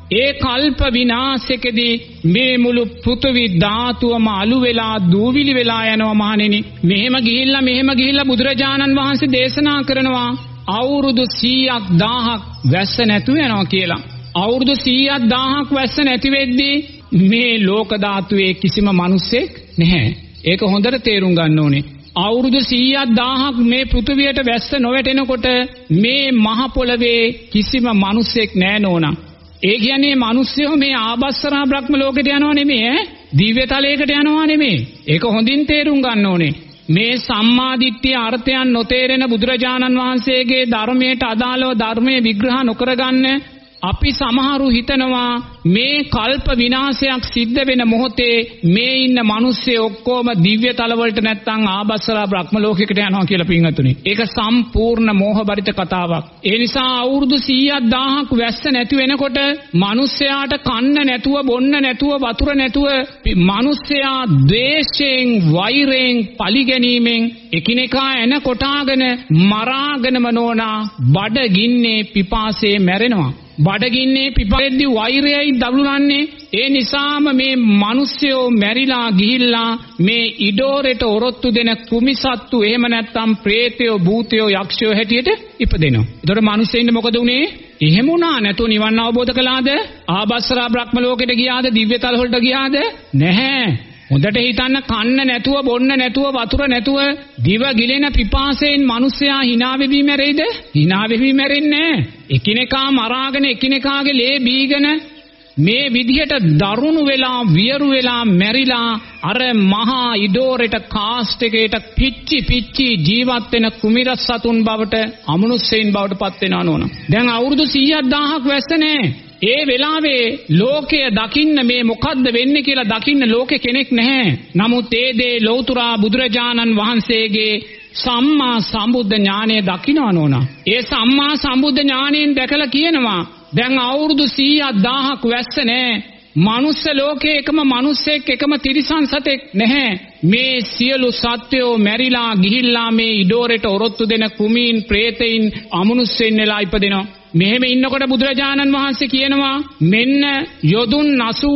ඒ කල්ප විනාශකදී මේ මුළු පෘථිවි ධාතුවම අලු වෙලා දූවිලි වෙලා යනවා මහණෙනි. මෙහෙම ගිහිල්ලා බුදුරජාණන් වහන්සේ දේශනා කරනවා අවුරුදු 100ක් 1000ක් වැස්ස නැතුව යනවා කියලා. අවුරුදු 100ක් 1000ක් වැස්ස නැති වෙද්දී මේ ලෝක ධාතුවේ කිසිම මිනිසෙක් නැහැ. ඒක හොඳට තේරුම් ගන්න ඕනේ. අවුරුදු 100ක් 1000ක් මේ පෘථිවියට වැස්ස නොවැටෙනකොට මේ මහ පොළවේ කිසිම මිනිසෙක් නැහැ නෝනා. ඒ කියන්නේ මිනිස්සුયો මේ ආබස්සරා බ්‍රහ්ම ලෝකෙට යනව නෙමෙයි දිව්‍ය තලයකට යනව නෙමෙයි. ඒක හොඳින් තේරුම් ගන්න ඕනේ. මේ සම්මාදිට්ඨිය අර්ථයන් නොතේරෙන බුදුරජාණන් වහන්සේගේ ධර්මයට අදාළව ධර්මයේ විග්‍රහ නොකරගන්න අපි සමහරු හිතනවා මේ කල්ප විනාශයක් සිද්ධ වෙන මොහොතේ මේ ඉන්න මිනිස්සු ඔක්කොම දිව්‍ය තලවලට නැත්තම් ආබස්සරා බ්‍රහ්ම ලෝකයකට යනවා කියලා පින්වතුනි. ඒක සම්පූර්ණ මෝහබරිත කතාවක්. ඒ නිසා අවුරුදු 100ක් 1000ක් වැස්ස නැති වෙනකොට මිනිස්සයාට කන්න නැතුව බොන්න නැතුව වතුර නැතුව මිනිස්සයා ද්වේෂයෙන් වෛරයෙන් පලිගැනීමෙන් එකිනෙකා එන කොටාගෙන මරාගෙනම නෝනා බඩගින්නේ පිපාසයේ මැරෙනවා. බඩගින්නේ පිපාසෙද්දී වෛරයයි දබුලන්නේ. ඒ නිසාම මේ මිනිස්සුયો මැරිලා ගිහිල්ලා මේ ඉඩෝරේට ඔරොත්තු දෙන කුමිසත්තු එහෙම නැත්නම් ප්‍රේතයෝ භූතයෝ යක්ෂයෝ හැටියට ඉපදෙනවා. ඒතකොට මිනිස්සෙින්න මොකද උනේ? එහෙම වුණා නැතු නිවන් අවබෝධ කළාද? ආබස්සරා බ්‍රහ්ම ලෝකෙට ගියාද? දිව්‍ය තල වලට ගියාද? නැහැ. හොඳට හිතන්න කන්න නැතුව බොන්න නැතුව වතුර නැතුව දිව ගිලෙන පිපාසයෙන් මිනිස්සයා hina වෙවි මැරෙයිද? hina වෙවි මැරෙන්නේ නැහැ. එකිනෙකා මරාගෙන එකිනෙකාගේ ලේ බීගෙන මේ විදිහට දරුණු වෙලා වියරු වෙලා මැරිලා අර මහා ඉඩෝරේට කාස්ට් එකේට පිච්චි ජීවත් වෙන කුමිර සතුන් බවට අමනුෂ්‍යයින් බවට පත් වෙනවා නෝන. දැන් අවුරුදු 100ක් 1000ක් වැස්ස නැහැ. ඒ වෙලාවේ ලෝකය දකින්න මේ මොකද්ද වෙන්නේ කියලා දකින්න ලෝකේ කෙනෙක් නැහැ. නමුත් ඒ දේ ලෞතුරා බුදුරජාණන් වහන්සේගේ සම්මා සම්බුද්ධ ඥානය දකින්න නෝනා. ඒ සම්මා සම්බුද්ධ ඥාණයෙන් දැකලා කියනවා දැන් අවුරුදු 100ක් 1000ක් වැස්ස නැහැ. මනුස්ස ලෝකේ එකම මිනිස්සෙක් එකම තිරිසන් සතෙක් නැහැ. මේ සියලු සත්වයෝ මැරිලා ගිහිල්ලා මේ ඉඩෝරේට ඔරොත්තු දෙන කුමීන් ප්‍රේතයින් අමනුෂ්‍යයින් වෙලා ඉපදෙනවා. මෙහෙම ඉන්නකොට බුදුරජාණන් වහන්සේ කියනවා මෙන්න යොදුන්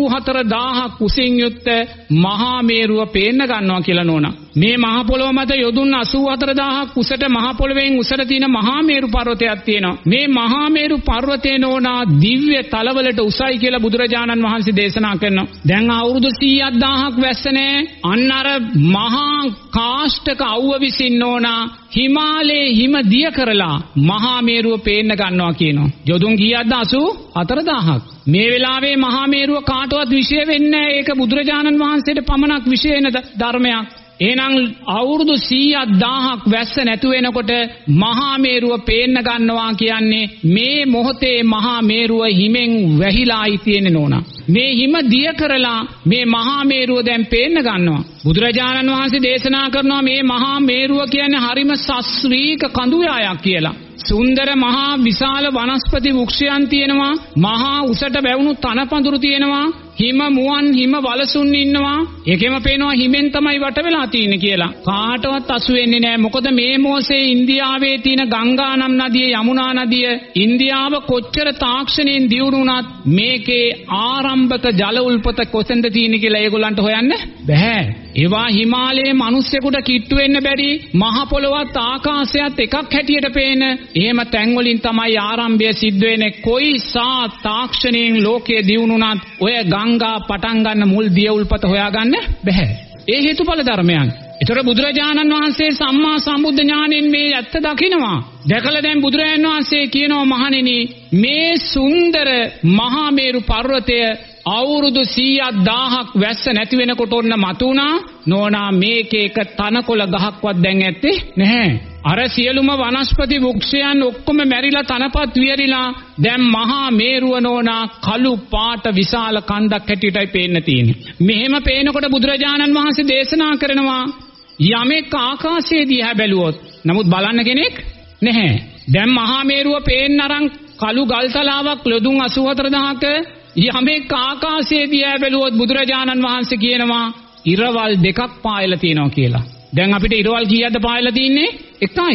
84000 කුසින් යුක්ත මහා මේරුව පේන්න ගන්නවා කියලා නෝනා. මේ මහා පොළොව මත යොදුන් 84000 කුසට මහා පොළොවෙන් උසට තියෙන මහා මේරු පර්වතයක් තියෙනවා. මේ මහා මේරු පර්වතේ නෝනා දිව්‍ය තලවලට උසයි කියලා බුදුරජාණන් වහන්සේ දේශනා කරනවා. දැන් අවුරුදු 100ක් 1000ක් වැස්ස නැහැ. අන්න අර මහා කාෂ්ඨක අවුව විසින් නෝනා හිමාලයේ හිම දිය කරලා මහා මේරුව පේන්න ගන්නවා කියනවා. යොදුන් කීයක්ද? 84000ක්. මේ වෙලාවේ මහා මේරුව කාටවත් විශේෂ වෙන්නේ නැහැ. ඒක බුදුරජාණන් වහන්සේට පමණක් විශේෂ වෙන ධර්මයක්. එහෙනම් අවුරුදු 100ක් 1000ක් වැස්ස නැතු වෙනකොට මහා මේරුව පේන්න ගන්නවා කියන්නේ මේ මොහොතේ මහා මේරුව හිමෙන් වැහිලායි තියෙන්නේ නෝනා. මේ හිම දිය කරලා මේ මහා මේරුව දැන් පේන්න ගන්නවා. බුදුරජාණන් වහන්සේ දේශනා කරනවා මේ මහා මේරුව කියන්නේ හරිම සස්ත්‍රීක කඳු යායක් කියලා. සුන්දර මහා විශාල වනස්පති වෘක්ෂයන් තියෙනවා. මහා උසට වැවුණු තනපඳුරු තියෙනවා. හිම මුවන් හිම වලසුන් ඉන්නවා. ඒකෙම පේනවා හිමෙන් තමයි වට වෙලා තියෙන්නේ කියලා. කාටවත් අසු වෙන්නේ නැහැ. මොකද මේ මොහොතේ ඉන්දියාවේ තියෙන ගංගා නම් නදිය, යමුනා නදිය, ඉන්දියාව කොච්චර තාක්ෂණයෙන් දියුණු වුණත් මේකේ ආරම්භක ජල උල්පත කොතෙන්ද තියෙන්නේ කියලා ඒගොල්ලන්ට හොයන්න බෑ. ඒවා හිමාලයේ මිනිස්සුෙකුට කිට්ටු වෙන්න බැරි මහ පොළොවත් ආකාශයත් එකක් හැටියට පේන එහෙම තැන් වලින් තමයි ආරම්භය සිද්ධ වෙන්නේ. කොයිසා තාක්ෂණයෙන් ලෝකයේ දියුණුණත් ඔය ගංගා පටන් ගන්න මුල් දිය උල්පත හොයාගන්න බෑ. ඒ හේතුඵල ධර්මයන්. ඒතර බුදුරජාණන් වහන්සේ සම්මා සම්බුද්ධ ඥාණයෙන් මේ ඇත්ත දකිනවා. දැකලා දැන් බුදුරජාණන් වහන්සේ කියනවා මහණෙනි මේ සුන්දර මහා මේරු පර්වතය අවුරුදු 100ක් 1000ක් වැස්ස නැති වෙනකොට ඔන්න මතුණා නෝනා මේකේ එක තනකොළ ගහක්වත් දැන් ඇත්තේ නැහැ. අර සියලුම වනස්පති වෘක්ෂයන් ඔක්කොම මැරිලා තනපත් වියරිලා දැන් මහා මේරුව නෝනා කළු පාට විශාල කන්දක් හැටියටයි පේන්න තියෙන්නේ. මෙහෙම පේනකොට බුදුරජාණන් වහන්සේ දේශනා කරනවා යමෙක් ආකාශයේ දිහා බැලුවොත් නමුත් බලන්න කෙනෙක් නැහැ. දැන් මහා මේරුව පේන්න අරන් කළු ගල්තලාවක් ලොදුන් 84000ක යමෙක් ආකාශයේ දිහා බැලුවොත් බුදුරජාණන් වහන්සේ කියනවා ඉරවල් දෙකක් පායලා තියෙනවා කියලා. දැන් අපිට ඉරවල් කීයක්ද පායලා තින්නේ? එකයි.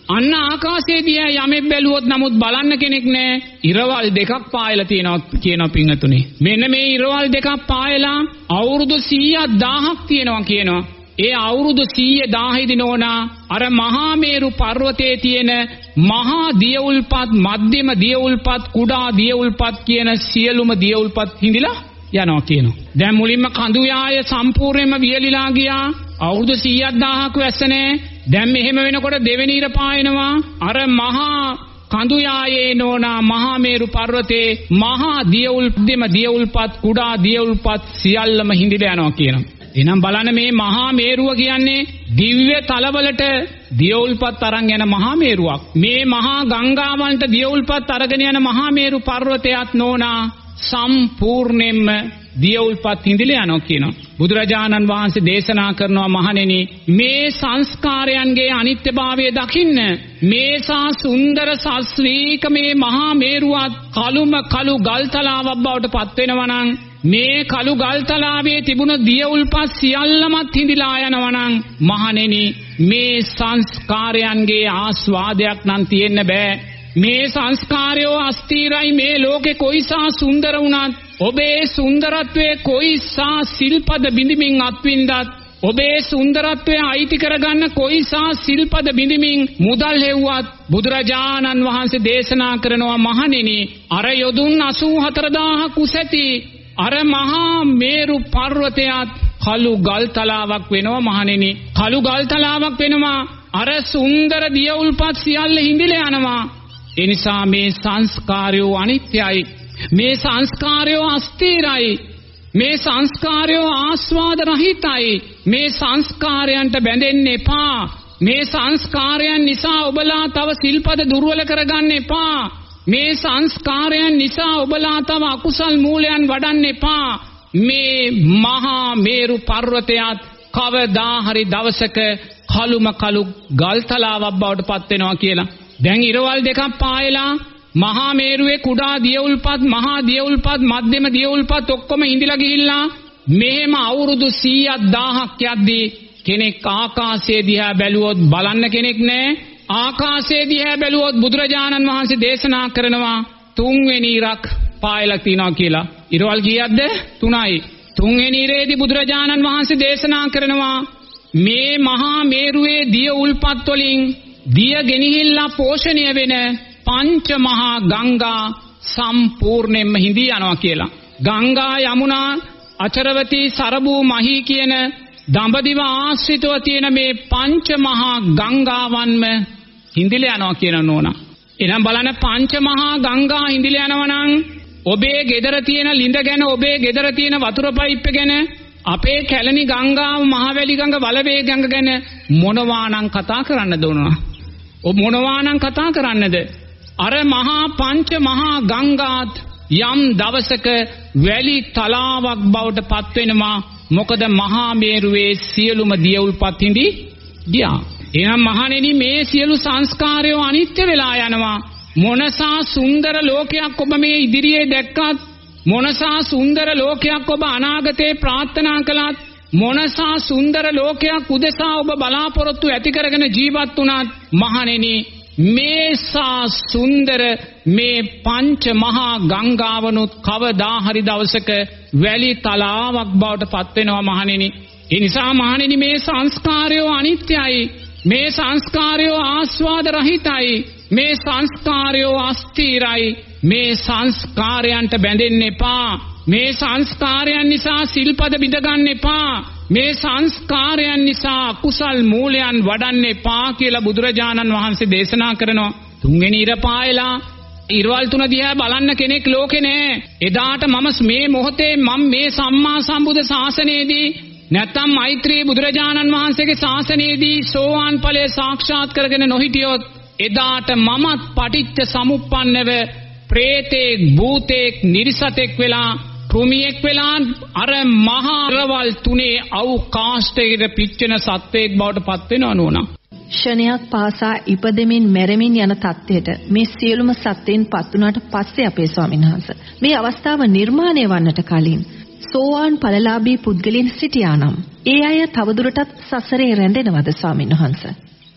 අන්න ආකාශයේදී යමෙක් බැලුවොත් නමුත් බලන්න කෙනෙක් නැහැ. ඉරවල් දෙකක් පායලා තියෙනවා කියනවා පින්වතුනි. මෙන්න මේ ඉරවල් දෙකක් පායලා අවුරුදු 100ක් 1000ක් තියෙනවා කියනවා. ඒ අවුරුදු 100 1000 නෝනා අර මහා මේරු පර්වතයේ තියෙන මහා දියඋල්පත්, මධ්‍යම දියඋල්පත්, කුඩා දියඋල්පත් කියන සියලුම දියඋල්පත් හිඳිලා යනවා කියනවා. දැන් මුලින්ම කඳු යාය සම්පූර්ණයෙන්ම වියලිලා ගියා. අවුරුදු 100ක් 1000ක් වැස්ස නැහැ. දැන් මෙහෙම වෙනකොට දෙවෙනි ඉර පායනවා. අර මහා කඳු යායේ නෝනා මහා මේරු පර්වතයේ මහා දියඋල්පත්, කුඩා දියඋල්පත් සියල්ලම හිඳිලා යනවා කියනවා. එනම් බලන්න මේ මහා මේරුව කියන්නේ දිව්‍ය තලවලට දියඋල්පත් අරන් යන මහා මේරුවක්. මේ මහා ගංගාවන්ට දියඋල්පත් අරගෙන යන මහා මේරු පර්වතයත් නෝනා සම්පූර්ණයෙන්ම දියඋල්පත් හිඳිලා යනවා කියනවා. බුදුරජාණන් වහන්සේ දේශනා කරනවා මහණෙනි මේ සංස්කාරයන්ගේ අනිත්‍යභාවය දකින්න. මේසා සුන්දර සස්ත්‍රීක මේ මහා මේරුවත් කළුම කළු ගල්තලාවක් බවට පත් වෙනවා නම් මේ කළු ගල්තලාවේ තිබුණ දියඋල්පත් සියල්ලමත් හිඳිලා යනවා නම් මහණෙනි මේ සංස්කාරයන්ගේ ආස්වාදයක් නම් තියෙන්න බෑ. මේ සංස්කාරයෝ අස්තිරයි. මේ ලෝකේ කොයිසා සුන්දර වුණත් ඔබේ සුන්දරත්වයේ කොයිසා සිල්පද බිඳිමින් අත්විඳත් ඔබේ සුන්දරත්වය අයිති කරගන්න කොයිසා සිල්පද බිඳිමින් මුදල් හෙව්වත් බුදුරජාණන් වහන්සේ දේශනා කරනවා මහණෙනි අර යොදුන් 84000 කුසැති අර මහා මේරු පර්වතයත් කළු ගල්තලාවක් වෙනවා මහණෙනි. කළු ගල්තලාවක් වෙනවා. අර සුන්දර දියඋල්පත් සියල්ල හිඳිලා යනවා. ඒ නිසා මේ සංස්කාරයෝ අනිත්‍යයි. මේ සංස්කාරයෝ අස්තිරයි. මේ සංස්කාරයෝ ආස්වාද රහිතයි. මේ සංස්කාරයන්ට බැඳෙන්න එපා. මේ සංස්කාරයන් නිසා ඔබලා තව සිල්පද දුර්වල කරගන්න එපා. මේ සංස්කාරයන් නිසා ඔබලා තව අකුසල් මූලයන් වඩන්න එපා. මේ මහා මේරු පර්වතයත් කවදා හරි දවසක කළුම කළු ගල්තලාවක් බවට පත් වෙනවා කියලා. දැන් ඉරවල් දෙකක් පායලා මහා මේරුවේ කුඩා දියඋල්පත්, මහා දියඋල්පත්, මධ්‍යම දියඋල්පත් ඔක්කොම හිඳිලා ගිහිල්ලා මෙහෙම අවුරුදු 100ක් 1000ක් යද්දී කෙනෙක් ආකාශයේ දිහා බැලුවොත් බලන්න කෙනෙක් නැහැ. ආකාශයේ දිහා බැලුවොත් බුදුරජාණන් වහන්සේ දේශනා කරනවා තුන්වෙනි ඉරක් පායලා තිනවා කියලා. ඉරවල් කීයක්ද? 3යි. තුන්වෙනි ඉරේදී බුදුරජාණන් වහන්සේ දේශනා කරනවා මේ මහා මේරුවේ දියඋල්පත් වලින් දිය ගෙනහිල්ලා පෝෂණය වෙන පංච මහා ගංගා සම්පූර්ණයෙන්ම හිඳී යනවා කියලා. ගංගා, යමුනා, අචරවතී, සරබූ, මහී කියන දඹදිව ආශ්‍රිතව තියෙන මේ පංච මහා ගංගාවන්ම හිඳිලා යනවා කියන නෝනා. එහෙනම් බලන්න පංච මහා ගංගා හිඳිලා යනවා නම් ඔබේ ගෙදර තියෙන ළිඳ ගැන, ඔබේ ගෙදර තියෙන වතුර පයිප් ගැන, අපේ කැලණි ගංගාව, මහවැලි ගඟ, වලවේ ගඟ ගැන මොනවානම් කතා කරන්නද උනා? ඔබ මොනවානම් කතා කරන්නද? අර මහා පංච මහා ගංගාත් යම් දවසක වැලි තලාවක් බවට පත් වෙනවා. මොකද මහා මේරුවේ සියලුම දියඋල්පත් හිඳි ගියා. එහෙනම් මහණෙනි මේ සියලු සංස්කාරයෝ අනිත්‍ය වෙලා යනවා. මොනසා සුන්දර ලෝකයක් ඔබ මේ ඉදිරියේ දැක්කත්, මොනසා සුන්දර ලෝකයක් ඔබ අනාගතේ ප්‍රාර්ථනා කළත්, මොනසා සුන්දර ලෝකයක් උදෙසා ඔබ බලාපොරොත්තු ඇති කරගෙන ජීවත් වුණත් මහණෙනි මේසා සුන්දර මේ පංච මහා ගංගාවනුත් කවදා හරි දවසක වැලි තලාවක් බවට පත් වෙනවා මහණෙනි. ඒ නිසා මහණෙනි මේ සංස්කාරයෝ අනිත්‍යයි. මේ සංස්කාරයෝ ආස්වාද රහිතයි. මේ සංස්කාරයෝ අස්තිරයි. මේ සංස්කාරයන්ට බැඳෙන්න එපා. මේ සංස්කාරයන් නිසා සිල්පද බිඳ ගන්න එපා. මේ සංස්කාරයන් නිසා කුසල් මූලයන් වඩන්න එපා කියලා බුදුරජාණන් වහන්සේ දේශනා කරනවා. තුන්වෙනි ඉර පායලා ඉරවල් තුන දිහා බලන්න කෙනෙක් ලෝකේ නැහැ. එදාට මම මේ මොහොතේ මේ සම්මා සම්බුද්ධ ශාසනයේදී නැත්නම් මෛත්‍රී බුදුරජාණන් වහන්සේගේ ශාසනයේදී සෝවාන් ඵලය සාක්ෂාත් කරගෙන නොහිටියොත් එදාට මමත් පටිච්ච සමුප්පන්නව ප්‍රේතෙක්, භූතෙක්, නිරිසතෙක් වෙලා, කෘමියෙක් වෙලා අර මහා රවල් තුනේ අවකාශයට පිච්චෙන සත්වයෙක් බවට පත් වෙනව නෝනා. ක්ෂණයක් පාසා ඉපදෙමින් මැරෙමින් යන තත්ත්වයට මේ සියලුම සත්‍යයන් පත් වුණාට පස්සේ අපේ ස්වාමීන් වහන්සේ මේ අවස්ථාව නිර්මාණය වන්නට කලින් සෝවාන් ඵලලාභී පුද්ගලයන් සිටියානම් ඒ අය තවදුරටත් සසරේ රැඳෙනවද ස්වාමීන් වහන්සේ?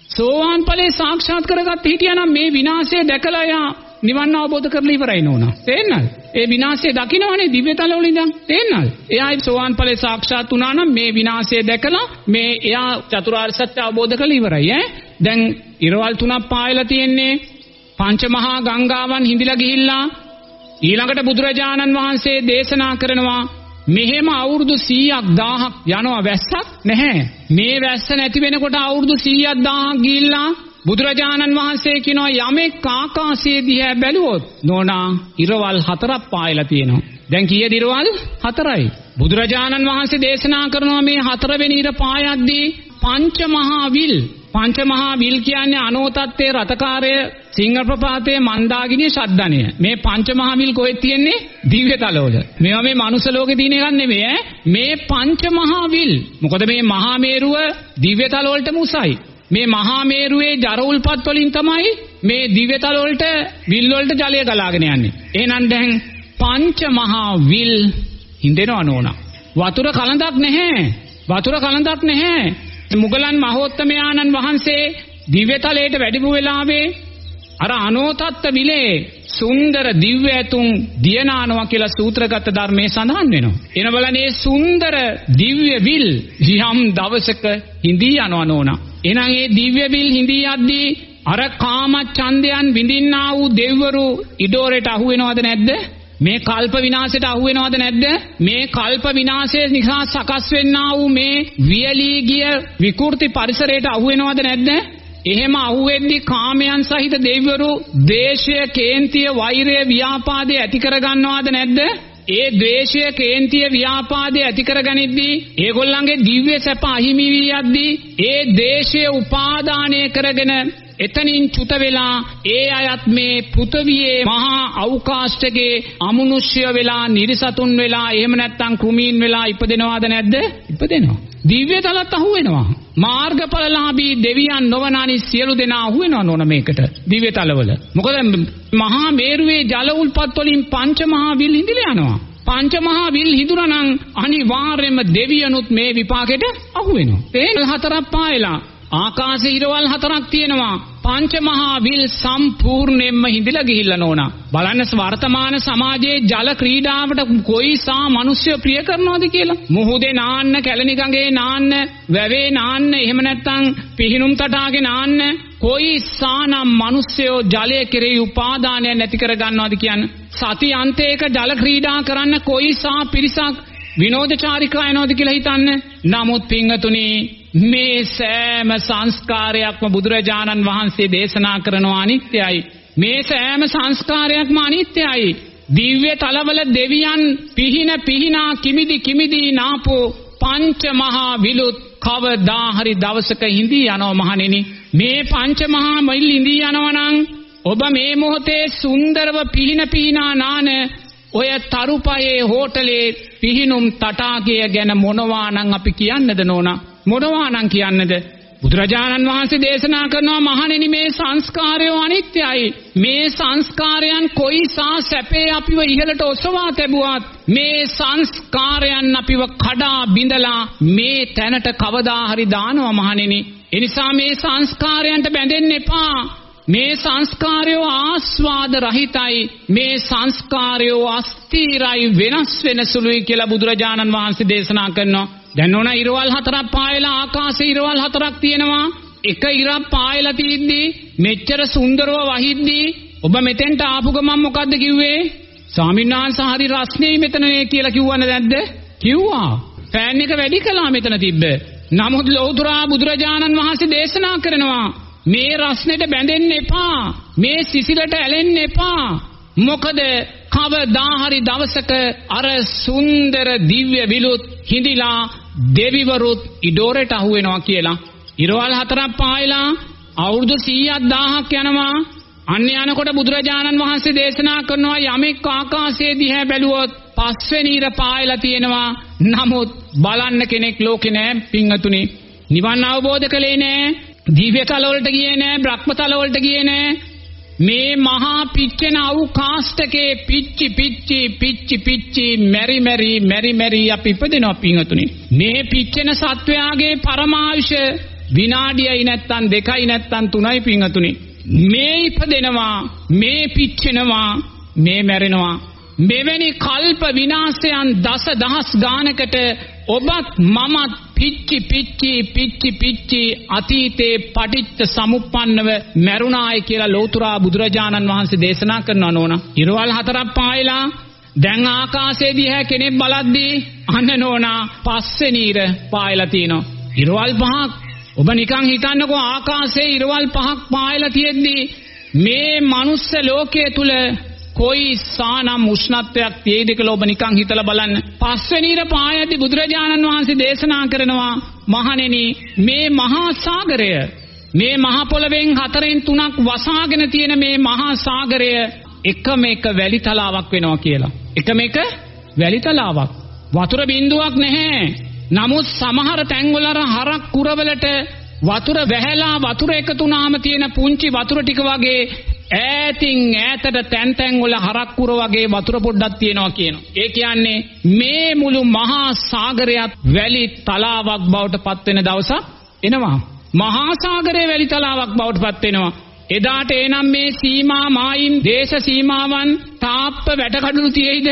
සෝවාන් ඵලයේ සාක්ෂාත් කරගත්ත හිටියානම් මේ විනාශය දැකලා යා නිවන් අවබෝධ කරලා ඉවරයි නෝනා. තේන්නල්? ඒ විනාශය දකින්නවනේ දිව්‍ය තල වල ඉඳන්. තේන්නල්? එයා සෝවාන් ඵලයේ සාක්ෂාත් වුණා නම් මේ විනාශය දැකලා මේ එයා චතුරාර්ය සත්‍ය අවබෝධ කරලා ඉවරයි ඈ. දැන් ඉරවල් තුනක් පායලා තියෙන්නේ. පංච මහා ගංගාවන් හිඳිලා ගිහිල්ලා ඊළඟට බුදුරජාණන් වහන්සේ දේශනා කරනවා මෙහෙම අවුරුදු 100ක් 1000ක් යනවා වැස්සක් නැහැ. මේ වැස්ස නැති වෙනකොට අවුරුදු 100ක් 1000ක් ගිහිල්ලා බුදුරජාණන් වහන්සේ කියනවා යමෙක් ආකාශයේ දිහා බැලුවොත් නෝනා ඉරවල් 4ක් පායලා තියෙනවා. දැන් කීයද ඉරවල්? 4යි. බුදුරජාණන් වහන්සේ දේශනා කරනවා මේ 4 වෙනි ඉර පායද්දී පංච මහා විල් කියන්නේ අනෝතත්තේ රතකාරය සිංහ ප්‍රපාතයේ මන්දාගිනිය ශද්දණය. මේ පංච මහා විල් කොහෙද තියෙන්නේ? දිව්‍ය තලවල. මේවා මේ මනුස්ස ලෝකේ තියෙන එකක් නෙමෙයි ඈ. මේ පංච මහා විල්. මොකද මේ මහා මේරුව දිව්‍ය තල වලටම උසයි. මේ මහා මේරුවේ ජර උල්පත් වලින් තමයි මේ දිව්‍ය තල වලට විල් වලට ජලය ගලාගෙන යන්නේ. එහෙනම් දැන් පංච මහා විල් හින්දෙනව නෝනා. වතුර කලඳක් නැහැ. මුගලන් මහෝත්තමයාණන් වහන්සේ දිව්‍ය තලයට වැඩිපු වෙලාවේ අර අනෝතත්ත විලේ සුන්දර දිව්‍ය ඇතුන් දියනානවා කියලා සූත්‍රගත ධර්මයේ සඳහන් වෙනවා. එන බලන්නේ සුන්දර දිව්‍ය විල් යම් දවසක හිඳී යනවා නෝනා. එහෙනම් ඒ දිව්‍ය විල් හිඳී යද්දී අර කාම ඡන්දයන් විඳින්නා වූ දෙවිවරු ඉඩෝරේට අහු වෙනවද නැද්ද? මේ කල්ප විනාශයට අහු වෙනවද නැද්ද? මේ කල්ප විනාශය නිසා සකස් වෙන්නා වූ මේ වියලී ගිය විකෘති පරිසරයට අහු වෙනවද නැද්ද? එහෙම අහු වෙද්දී කාමයන් සහිත දෙවිවරු ද්වේෂය, කේන්තිය, වෛරය, ව්‍යාපාදය ඇති කර ගන්නවද නැද්ද? ඒ ද්වේෂය, කේන්තිය, ව්‍යාපාදය ඇති කරගනිද්දී ඒගොල්ලන්ගේ දිව්‍ය සැප අහිමි වී යද්දී ඒ ද්වේෂය උපාදානය කරගෙන එතනින් චුත වෙලා ඒ අයත් මේ පෘථිවියේ මහා අවකාශයේ අමනුෂ්‍ය වෙලා නිර්සතුන් වෙලා එහෙම නැත්නම් කෘමීන් වෙලා ඉපදෙනවද නැද්ද? ඉපදෙනවා. දිව්‍ය තලත් අහු වෙනවා. මාර්ගඵලලාභී දෙවියන් නොවනානි සියලු දෙනා අහු වෙනවා නෝන මේකට දිව්‍ය තලවල. මොකද මහා මේරුවේ ජල උල්පත් වලින් පංච මහා විල් හිඳිලා යනවා. පංච මහා විල් හිඳුනා නම් අනිවාර්යයෙන්ම දෙවියනුත් මේ විපාකෙට අහු වෙනවා. ඒ 4ක් පායලා ආකාශයේ ඉරවල් 4ක් තියෙනවා. පංච මහා විල් සම්පූර්ණයෙන්ම හිඳිලා ගිහිල්ලා නෝනා. බලන්න වර්තමාන සමාජයේ ජල ක්‍රීඩාවට කොයිසා මිනිස්සු ප්‍රිය කරනවද කියලා. මුහුදේ නාන්න, කැලණි ගඟේ නාන්න, වැවේ නාන්න, එහෙම නැත්නම් පිහිනුම් තටාගේ නාන්න කොයිසානම් මිනිස්සු ජලයේ කෙරෙහි උපාදානය නැති කර ගන්නවද කියන්නේ. සති අන්තයක ජල ක්‍රීඩා කරන්න කොයිසා පිරිසක් විනෝදචාරිකා යනවද කියලා හිතන්න. නමුත් පින්වතුනි මේ සෑම සංස්කාරයක්ම බුදුරජාණන් වහන්සේ දේශනා කරනවා අනිත්‍යයි. මේ සෑම සංස්කාරයක්ම අනිත්‍යයි. දිව්‍ය තලවල දෙවියන් පිහිනා කිමිදි නාපෝ පංච මහා විලුත් කවදා හරි දවසක හිඳී යනවා මහණෙනි. මේ පංච මහා විල් හිඳී යනවා නම් ඔබ මේ මොහොතේ සුන්දරව පිහිනා නාන ඔය තරුපයේ හෝටලේ පිහිනුම් තටාකය ගැන මොනවානම් අපි කියන්නද නෝනා? මොනවානම් කියන්නද? බුදුරජාණන් වහන්සේ දේශනා කරනවා මහණෙනි මේ සංස්කාරය අනිත්‍යයි. මේ සංස්කාරයන් කොයිසා සැපේ අපිව ඉහළට ඔසවා තැබුවත් මේ සංස්කාරයන් අපිව කඩා බිඳලා මේ තැනට කවදා හරි දානවා මහණෙනි. ඒ නිසා මේ සංස්කාරයන්ට බැඳෙන්න එපා. මේ සංස්කාරයෝ ආස්වාද රහිතයි. මේ සංස්කාරයෝ අස්තිරයි, වෙනස් වෙන සුළුයි කියලා බුදුරජාණන් වහන්සේ දේශනා කරනවා. දැන් ඕන ඉරවල් 4ක් පායලා ආකාශයේ ඉරවල් 4ක් තියෙනවා. එක ඉරක් පායලා තියද්දී මෙච්චර සුන්දරව වහිද්දී ඔබ මෙතෙන්ට ආපු ගමන් මොකද්ද කිව්වේ? ස්වාමීන් වහන්සේ හරි රස්නේ මෙතනනේ කියලා කිව්වද නැද්ද? කිව්වා. ෆෑන් එක වැඩි කළා මෙතන තිබ්බ. නමුත් ලෞතුරා බුදුරජාණන් වහන්සේ දේශනා කරනවා මේ රස්නෙට බැඳෙන්න එපා. මේ සිසිලට ඇලෙන්න එපා. මොකද කවදා හරි දවසක අර සුන්දර දිව්‍ය විලුත් හිඳිලා දෙවිවරුත් ඉඩෝරේට අහු වෙනවා කියලා. ඉරවල් 4ක් පායලා අවුරුදු 100ක් 1000ක් යනවා. අන්න යනකොට බුදුරජාණන් වහන්සේ දේශනා කරනවා යමෙක් ආකාශයේ දිහා බැලුවොත් 5 වෙනි ඉර පායලා තියෙනවා. නමුත් බලන්න කෙනෙක් ලෝකේ නැහැ පින්වතුනි. නිවන් අවබෝධ කළේ නැහැ. දිව්‍ය තල වලට ගියේ නැහැ. බ්‍රහ්ම තල වලට ගියේ නැහැ. මේ මහා පිච්චෙන අවකාශයේ පිච්චි මෙරි අපි ඉපදෙනවා පින්වතුනි. මේ පිච්චෙන සත්වයාගේ පරමායුෂ විනාඩියයි නැත්තම් 2යි නැත්තම් 3යි පිංගතුනි මේ ඉපදෙනවා මේ පිච්චෙනවා මේ මැරෙනවා මෙවැනි කල්ප විනාශයන් දසදහස් ගානකට ඔබත් මමත් පිච්චි අතීතේ පටිච්ච සමුප්පන්නව මරුණායි කියලා ලෞතුරා බුදුරජාණන් වහන්සේ දේශනා කරනවා නෝනා. ඉරවල් 4ක් පායලා දැන් ආකාශයේ දිහා කෙනෙක් බලද්දී අන්න නෝනා පස්වෙනි ඉර පායලා තිනවා. ඉරවල් 5ක් ඔබ නිකන් හිතන්නකෝ ආකාශයේ ඉරවල් 5ක් පායලා තියෙද්දී මේ මනුස්ස ලෝකයේ තුල කොයි සානම් උෂ්ණත්වයක් තියෙයිද කියලා ඔබ නිකන් හිතලා බලන්න. පස්වෙනි ඉර පායද්දී බුදුරජාණන් වහන්සේ දේශනා කරනවා මහණෙනි මේ මහා සාගරය මේ මහ පොළවෙන් 4න් 3ක් වසාගෙන තියෙන මේ මහා සාගරය එකම එක වැලි තලාවක් වෙනවා කියලා. එකම එක වැලි තලාවක්. වතුර බින්දුවක් නැහැ. නමුත් සමහර තැන්වල හරක් කුරවලට වතුර වැහැලා වතුර එකතු වුණාම තියෙන පුංචි වතුර ටික වගේ ඈතින් ඈතට තැන් වල හරක් කුර වගේ වතුර පොඩ්ඩක් තියෙනවා කියනවා. ඒ කියන්නේ මේ මුළු මහා සාගරයත් වැලි තලාවක් බවට පත් වෙන දවසක් එනවා. මහා සාගරයේ වැලි තලාවක් බවට පත් වෙනවා. එදාට එනම් මේ සීමා මායිම් දේශ සීමාවන් තාප්ප වැටකඩලු තියෙයිද?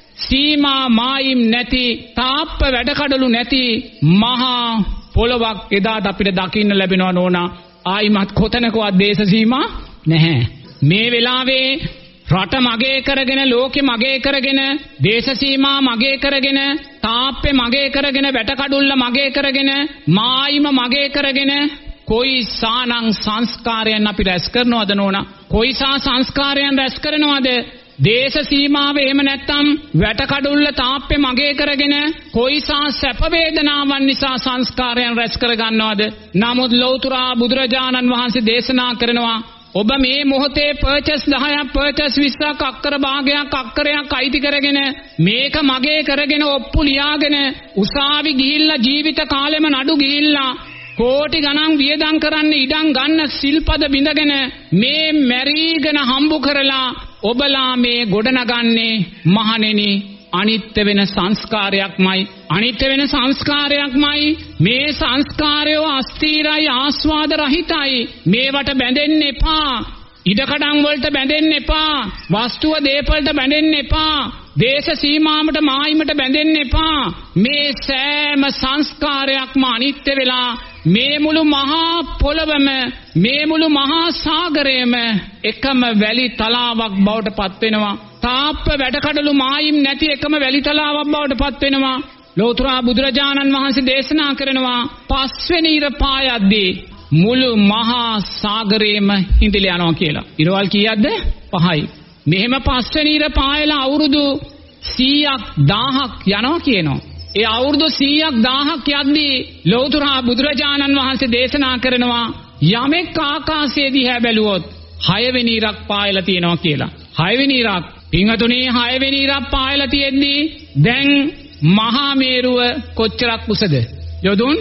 සීමා මායිම් නැති තාප්ප වැටකඩලු නැති මහා පොළවක් එදාට අපිට දකින්න ලැබෙනවා නෝනා. ආයිමත් කොතනකවත් දේශ සීමා නැහැ. මේ වෙලාවේ රට මගේ කරගෙන ලෝකෙ මගේ කරගෙන දේශ සීමා මගේ කරගෙන තාප්පේ මගේ කරගෙන වැටකඩුල්ල මගේ කරගෙන මායිම මගේ කරගෙන කොයිසානම් සංස්කාරයන් අපි රැස් කරනවද නෝනා? කොයිසා සංස්කාරයන් රැස් කරනවද? දේශ සීමාව එහෙම නැත්නම් වැටකඩුල්ල තාප්පේ මගේ කරගෙන කොයිසා සැප වේදනාවන් නිසා සංස්කාරයන් රැස් කර ගන්නවද? නමුත් ලෞතුරා බුදුරජාණන් වහන්සේ දේශනා කරනවා ඔබ මේ මොහොතේ පර්චස් 10ක් පර්චස් 20ක් අක්කර භාගයක් අක්කරයක් අයිති කරගෙන මේක මගේ කරගෙන ඔප්පු ලියාගෙන උසාවි ගිහිල්ලා ජීවිත කාලෙම නඩු ගිහිල්ලා කෝටි ගණන් වියදම් කරන්න ඉඩම් ගන්න සිල්පද බිඳගෙන මේ මැරීගෙන හම්බු කරලා ඔබලා මේ ගොඩනගන්නේ මහණෙනි අනිත්‍ය වෙන සංස්කාරයක්මයි. අනිත්‍ය වෙන සංස්කාරයක්මයි. මේ සංස්කාරය අස්ථිරයි ආස්වාද රහිතයි. මේවට බැඳෙන්න එපා. ඉඩකඩම් වලට බැඳෙන්න එපා. වස්තුව දේපලට බැඳෙන්න එපා. දේශ සීමාවට මායිමට බැඳෙන්න එපා. මේ සෑම සංස්කාරයක්ම අනිත්‍ය වෙලා මේ මුළු මහා පොළවම මේ මුළු මහා සාගරයම එකම වැලි තලාවක් බවට පත් වෙනවා. තාප්ප වැඩකඩලු මායිම් නැති එකම වැලි තලාවක් බවට පත් වෙනවා. ලෝතුරා බුදුරජාණන් වහන්සේ දේශනා කරනවා පස්වෙනි ඉර පායද්දී මුළු මහා සාගරයේම හිඳිලා යනවා කියලා. ඉරවල් කීයක්ද? 5යි. මෙහෙම පස්වෙනි ඉර පායලා අවුරුදු 100ක් 1000ක් යනවා කියනවා. ඒ අවුරුදු 100ක් 1000ක් යද්දී ලෞතුරා බුදුරජාණන් වහන්සේ දේශනා කරනවා යමෙක් ආකාශයේ දිහා බැලුවොත් 6 වෙනි ඉරක් පායලා තියෙනවා කියලා. 6 වෙනි ඉරක් පින්වතුනි 6 වෙනි ඉරක් පායලා තියෙද්දී දැන් මහා මේරුව කොච්චරක් උසද? යොදුන්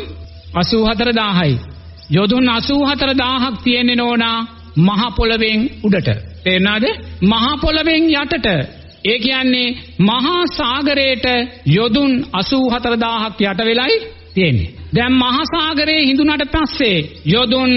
84000යි. යොදුන් 84000ක් තියෙන්නේ නෝනා මහ පොළවෙන් උඩට. තේරෙනවද? මහ පොළවෙන් යටට. ඒ කියන්නේ මහා සාගරයට යොදුන් 84000ක් යට වෙලයි තියෙන්නේ. දැන් මහා සාගරයේ හිඳුනට පස්සේ යොදුන්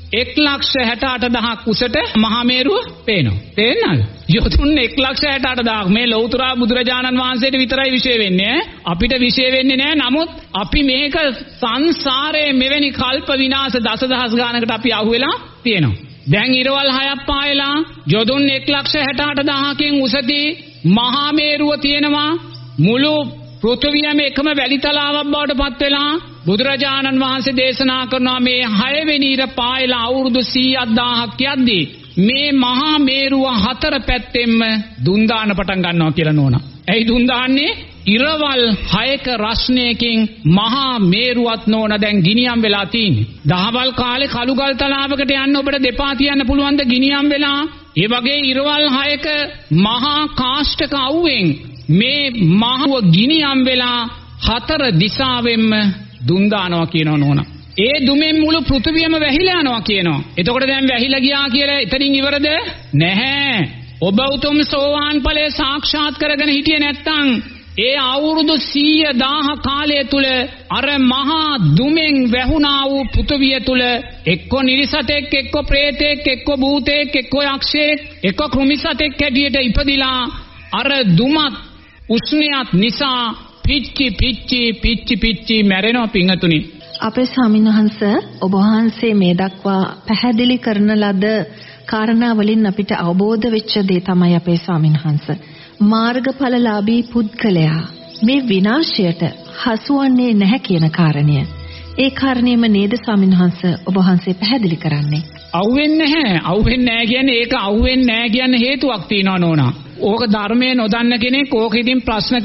1,68,000ක් උසට මහා මේරුව පේනවා. තේරෙනවද? යොදුන් 1,68,000ක් මේ ලෞතුරා බුදුරජාණන් වහන්සේට විතරයි විශේෂ වෙන්නේ. අපිට විශේෂ වෙන්නේ නැහැ. නමුත් අපි මේක සංසාරයේ මෙවැනි කල්ප විනාශ දසදහස් ගානකට අපි අහුවෙලා තියෙනවා. දැන් ඉරවල් 6ක් පායලා යොදුන් 1,68,000කින් උසදී මහා මේරුව තියෙනවා. මුළු පෘථිවියම එකම වැලි තලාවක් බවට පත් වෙලා බුදුරජාණන් වහන්සේ දේශනා කරනවා මේ 6 වෙනි ඉර පායලා අවුරුදු 100,000ක් යද්දී මේ මහා මේරුව 4 පැත්තෙන්ම දුන් දාන පටන් ගන්නවා කියලා නෝනා. ඇයි දුන් දාන්නේ? ඉරවල් 6ක රස්නයකින් මහා මේරුවත් නෝන දැන් ගිනියම් වෙලා තියෙන්නේ. දහවල් කාලේ කළුගල් තලාවකට යන්න ඔබට දෙපා තියන්න පුළුවන් ද ගිනියම් වෙලා? ඒ වගේ ඉරවල් 6ක මහා කාෂ්ඨක අවුවෙන් මේ මහව ගිනියම් වෙලා 4 දිශාවෙන්ම දුන් දානවා කියනවා නෝනා. ඒ දුමෙන් මුළු පෘථිවියම වැහිලා යනවා කියනවා. එතකොට දැන් වැහිලා ගියා කියලා එතනින් ඉවරද? නැහැ. ඔබ උතුම් සෝවාන් ඵලයේ සාක්ෂාත් කරගෙන හිටියේ නැත්නම් ඒ අවුරුදු 100,000 කාලය තුල අර මහා දුමෙන් වැහුණා වූ පෘථිවිය තුල එක්ක නිරිසතෙක්, එක්ක ප්‍රේතෙක්, එක්ක භූතෙක්, එක්ක යක්ෂයෙක්, එක්ක කෘමිසතෙක් හැටියට ඉපදිලා අර දුමත් උෂ්ණයත් නිසා පිච්චි මැරෙනවා පිංගතුනි. අපේ ස්වාමීන් වහන්සේ ඔබ වහන්සේ මේ දක්වා පැහැදිලි කරන ලද කාරණා වලින් අපිට අවබෝධ වෙච්ච දේ තමයි අපේ ස්වාමීන් වහන්සේ මාර්ගඵලලාභී පුද්ගලයා මේ විනාශයට හසුවන්නේ නැහැ කියන කාරණය. ඒ කාරණේම නේද ස්වාමීන් වහන්සේ ඔබ වහන්සේ පැහැදිලි කරන්නේ? අවුෙන්නේ නැහැ කියන්නේ ඒක අවුෙන්නේ නැහැ කියන හේතුවක් තියෙනවා නෝනා. ඕක ධර්මයේ නොදන්න කෙනෙක් ඕක ඉදින් ප්‍රශ්න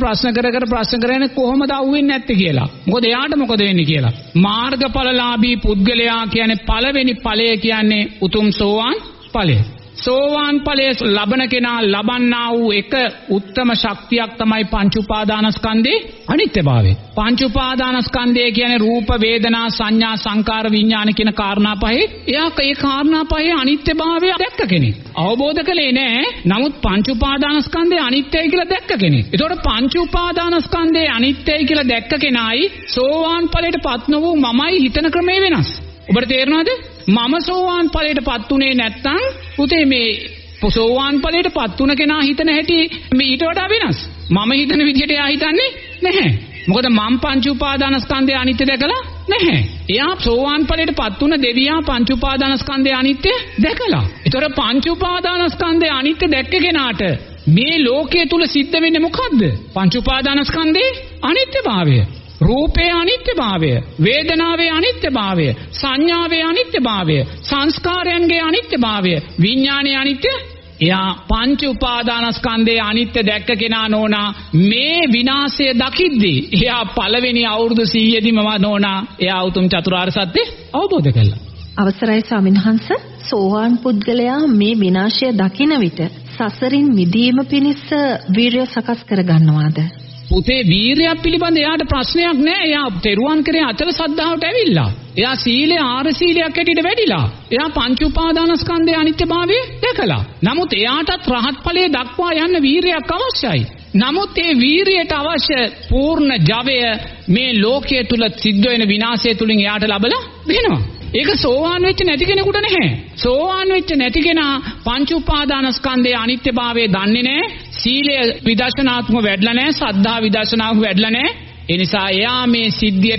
කරගෙන කොහොමද අවුෙන්නේ නැත්තේ කියලා. මොකද එයාට මොකද වෙන්නේ කියලා. මාර්ගඵලලාභී පුද්ගලයා කියන්නේ පළවෙනි ඵලය කියන්නේ උතුම් සෝවාන් ඵලය. සෝවාන් ඵලයේ ලබන කෙනා ලබන්නා වූ එක උත්තම ශක්තියක් තමයි පංච උපාදානස්කන්ධේ අනිත්‍යභාවය. පංච උපාදානස්කන්ධය කියන්නේ රූප, වේදනා, සංඥා, සංකාර, විඥාන කියන කාරණා පහේ එයා ඒ කාරණා පහේ අනිත්‍යභාවය දැක්ක කෙනෙක්. අවබෝධ කළේ නෑ. නමුත් පංච උපාදානස්කන්ධය අනිත්‍යයි කියලා දැක්ක කෙනෙක්. ඒතකොට පංච උපාදානස්කන්ධය අනිත්‍යයි කියලා දැක්ක කෙනායි සෝවාන් ඵලයටපත් නොවූ මමයි හිතන ක්‍රමය වෙනස්. ඔබට තේරෙනවද? මම සෝවාන් ඵලයටපත් උනේ නැත්තම් පුතේ මේ සෝවාන් ඵලයටපත් උන කෙනා හිතන හැටි මේ ඊට වඩා වෙනස්. මම හිතන විදිහට එයා හිතන්නේ නැහැ. මොකද මම පංච උපාදානස්කන්ධය අනිත්‍ය දැකලා නැහැ. එයා සෝවාන් ඵලයටපත් උන දෙවියා පංච උපාදානස්කන්ධය අනිත්‍ය දැකලා. ඒතර පංච උපාදානස්කන්ධය අනිත්‍ය දැක්ක කෙනාට මේ ලෝකයේ තුල සිද්ධ වෙන්නේ මොකද්ද? පංච උපාදානස්කන්ධේ අනිත්‍යභාවය. රූපේ අනිත්‍යභාවය, වේදනාවේ අනිත්‍යභාවය, සංඥාවේ අනිත්‍යභාවය, සංස්කාරයන්ගේ අනිත්‍යභාවය, විඥානයේ අනිත්‍ය. එයා පංච උපාදානස්කන්ධයේ අනිත්‍ය දැක්ක කෙනා නෝනා මේ විනාශය දකිද්දී එයා පළවෙනි අවුරුදු 100 දිම නෝනා එයා උතුම් චතුරාර්ය සත්‍ය අවබෝධ කළා. අවසරයි ස්වාමීන් වහන්සේ, සෝවාන් පුද්ගලයා මේ විනාශය දකින විට සසරින් මිදීම පිණිස වීරිය සකස් කර ගන්නවාද? පුතේ වීරයක් පිළිබඳ එයාට ප්‍රශ්නයක් නැහැ. එයා තෙරුවන් කරේ අචල සද්ධාවට ඇවිල්ලා. එයා සීලේ ආර සීලයක් හැටියට වැඩිලා. එයා පංච උපාදානස්කන්ධයේ අනිත්‍යභාවය දැකලා. නමුත් එයාටත් රහත් ඵලයේ දක්වා යන්න වීරයක් අවශ්‍යයි. නමුත් ඒ වීරියට අවශ්‍ය පූර්ණ ජවය මේ ලෝකයේ තුල සිද්ධ වෙන විනාශය තුලින් එයාට ලැබලා වෙනවා. ඒක සෝවාන් වෙච්ච නැති කෙනෙකුට නැහැ. සෝවාන් වෙච්ච නැති කෙනා පංච උපාදානස්කන්ධයේ අනිත්‍යභාවය දන්නේ නැහැ. සීලය විදර්ශනාත්මක වැඩිලා නැහැ. සද්ධා විදර්ශනාත්මක වැඩිලා නැහැ. ඒ නිසා එයා මේ සිද්ධියට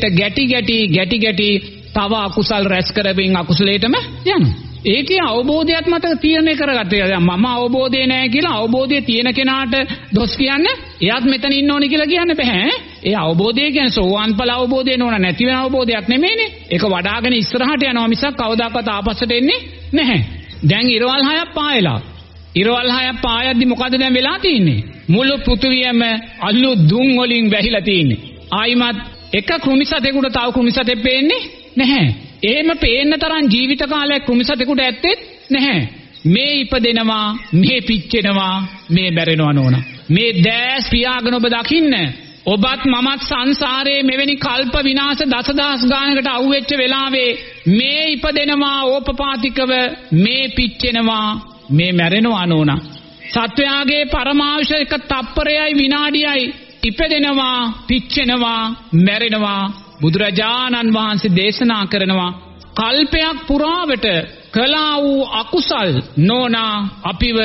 ගැටි තව අකුසල් රැස් කරමින් අකුසලයටම යනවා. ඒකේ අවබෝධයත් මත තීරණය කරගත්තේ. මම අවබෝධය නැහැ කියලා අවබෝධය තියෙන කෙනාට දොස් කියන්න එයාත් මෙතන ඉන්න ඕනේ කියලා කියන්න බෑ. ඒ අවබෝධය කියන්නේ සෝවාන් ඵල අවබෝධය නෝන නැති වෙන අවබෝධයක් නෙමෙයිනේ. ඒක වඩාගෙන ඉස්සරහට යනවා මිසක් කවදාකවත් ආපස්සට එන්නේ නැහැ. දැන් ඉරවල් 6ක් පායලා. ඉරවල් 6ක් පායද්දි මොකද දැන් වෙලා තියෙන්නේ? මුළු පෘථුවියම අලු දුම් වලින් වැහිලා තියෙන්නේ. ආයිමත් එක කෘමිසතෙකුට තව කෘමිසතෙක් පේන්නේ නැහැ. එහෙම පේන්න තරම් ජීවිත කාලයක් කෘමිසතෙකුට ඇත්තෙත් නැහැ. මේ ඉපදෙනවා, මේ පිච්චෙනවා, මේ මැරෙනවා නෝනා. මේ දැස් පියාගෙන ඔබ දකින්න. ඔබත් මමත් සංසාරයේ මෙවැනි කල්ප විනාශ දසදහස් ගානකට අහුවෙච්ච වෙලාවේ මේ ඉපදෙනවා ඕපපාතිකව, මේ පිච්චෙනවා, මේ මැරෙනවා නෝනා. සත්වයාගේ පරමාවශ එක තප්පරයයි විනාඩියයි ඉපදෙනවා, පිච්චෙනවා, මැරෙනවා. බුදුරජාණන් වහන්සේ දේශනා කරනවා කල්පයක් පුරාවට කළා වූ අකුසල් නෝනා අපිව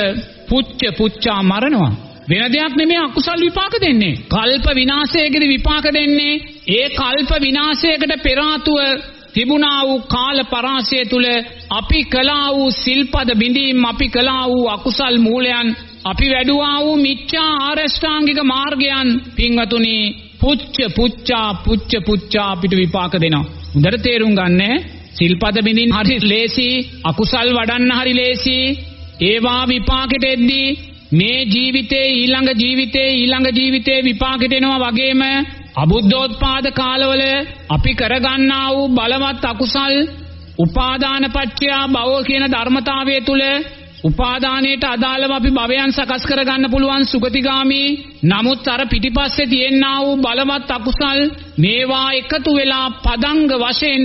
පුච්චා මරනවා. වෙන දෙයක් නෙමෙයි අකුසල් විපාක දෙන්නේ. කල්ප විනාශයකදී විපාක දෙන්නේ ඒ කල්ප විනාශයකට පෙර ආතුව තිබුණා වූ කාල පරාසය තුල අපි කළා වූ සිල්පද බිඳීම්, අපි කළා වූ අකුසල් මූලයන්, අපි වැඩුවා වූ මිච්ඡා ආරෂ්ඨාංගික මාර්ගයන් පින්වතුනි පුච්චා අපිට විපාක දෙනවා. හොඳට තේරුම් ගන්න. සිල්පද බිඳින්න හරි ලේසි, අකුසල් වඩන්න හරි ලේසි. ඒවා විපාකෙට එද්දී මේ ජීවිතේ ඊළඟ ජීවිතේ විපාකෙට එනවා වගේම අබුද්ධෝත්පාද කාලවල අපි කරගන්නා වූ බලවත් අකුසල් උපාදාන පත්‍ය භව කියන ධර්මතාවය තුල උපාදානයට අදාළව අපි භවයන් සකස් කරගන්න පුළුවන් සුගතිගාමි. නමුත් අර පිටිපස්සේ තියෙනා වූ බලවත් අකුසල් මේවා එකතු වෙලා පදංග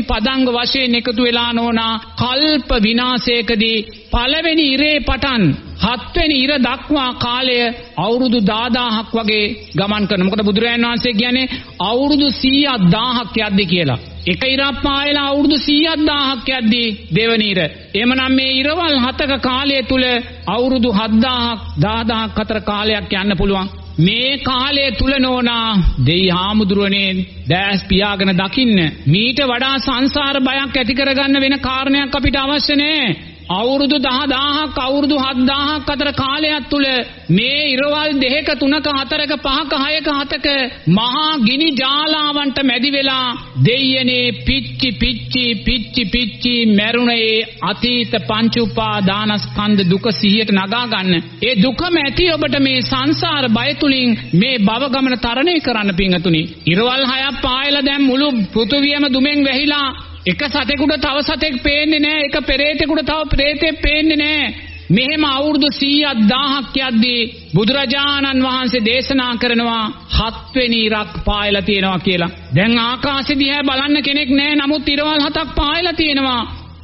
වශයෙන් එකතු වෙලා නෝනා කල්ප විනාශයකදී පළවෙනි ඉරේ පටන් 7 වෙනි ඉර දක්වා කාලය අවුරුදු 10000ක් වගේ ගමන් කරනවා. මොකද බුදුරජාණන් වහන්සේ කියන්නේ අවුරුදු 100,000ක් යද්දි කියලා. එක ඉරක් පායලා අවුරුදු 100,000ක් යද්දී දෙවනි ඉර. එhmenan මේ ඉරවල් 7ක කාලය තුල අවුරුදු 7,000ක් 10,000ක් අතර කාලයක් යන්න පුළුවන්. මේ කාලය තුල නෝනා දෙයි හාමුදුරනේ දැස් පියාගෙන දකින්න මීට වඩා සංසාර බයක් ඇති කරගන්න වෙන කාරණයක් අපිට අවශ්‍ය නැහැ. අවුරුදු 10,000ක් අවුරුදු 7,000ක් අතර කාලයක් තුල මේ ඉරවල් 2ක 3ක 4ක 5ක 6ක 7ක මහා ගිනි ජාලාවන්ට මැදි වෙලා දෙයියනේ පිච්චි මරුණේ අතීත පංච උපාදානස්කන්ධ දුක සිහියට නගා ගන්න. ඒ දුකම ඇති ඔබට මේ සංසාර බය තුලින් මේ භව ගමන තරණය කරන්න පිංගතුනි. ඉරවල් 6ක් පායලා දැන් මුළු පෘථුවියම දුමෙන් වැහිලා එක සතෙකුට තව සතෙක් පේන්නේ නැහැ. එක පෙරේතෙකුට තව පෙරේතෙක් පේන්නේ නැහැ. මෙහෙම අවුරුදු 100,000ක් යද්දී බුදුරජාණන් වහන්සේ දේශනා කරනවා 7 වෙනි ඉරක් පායලා තියෙනවා කියලා. දැන් ආකාශෙ දිහා බලන්න කෙනෙක් නැහැ. නමුත් ඉරවල් 7ක් පායලා තියෙනවා.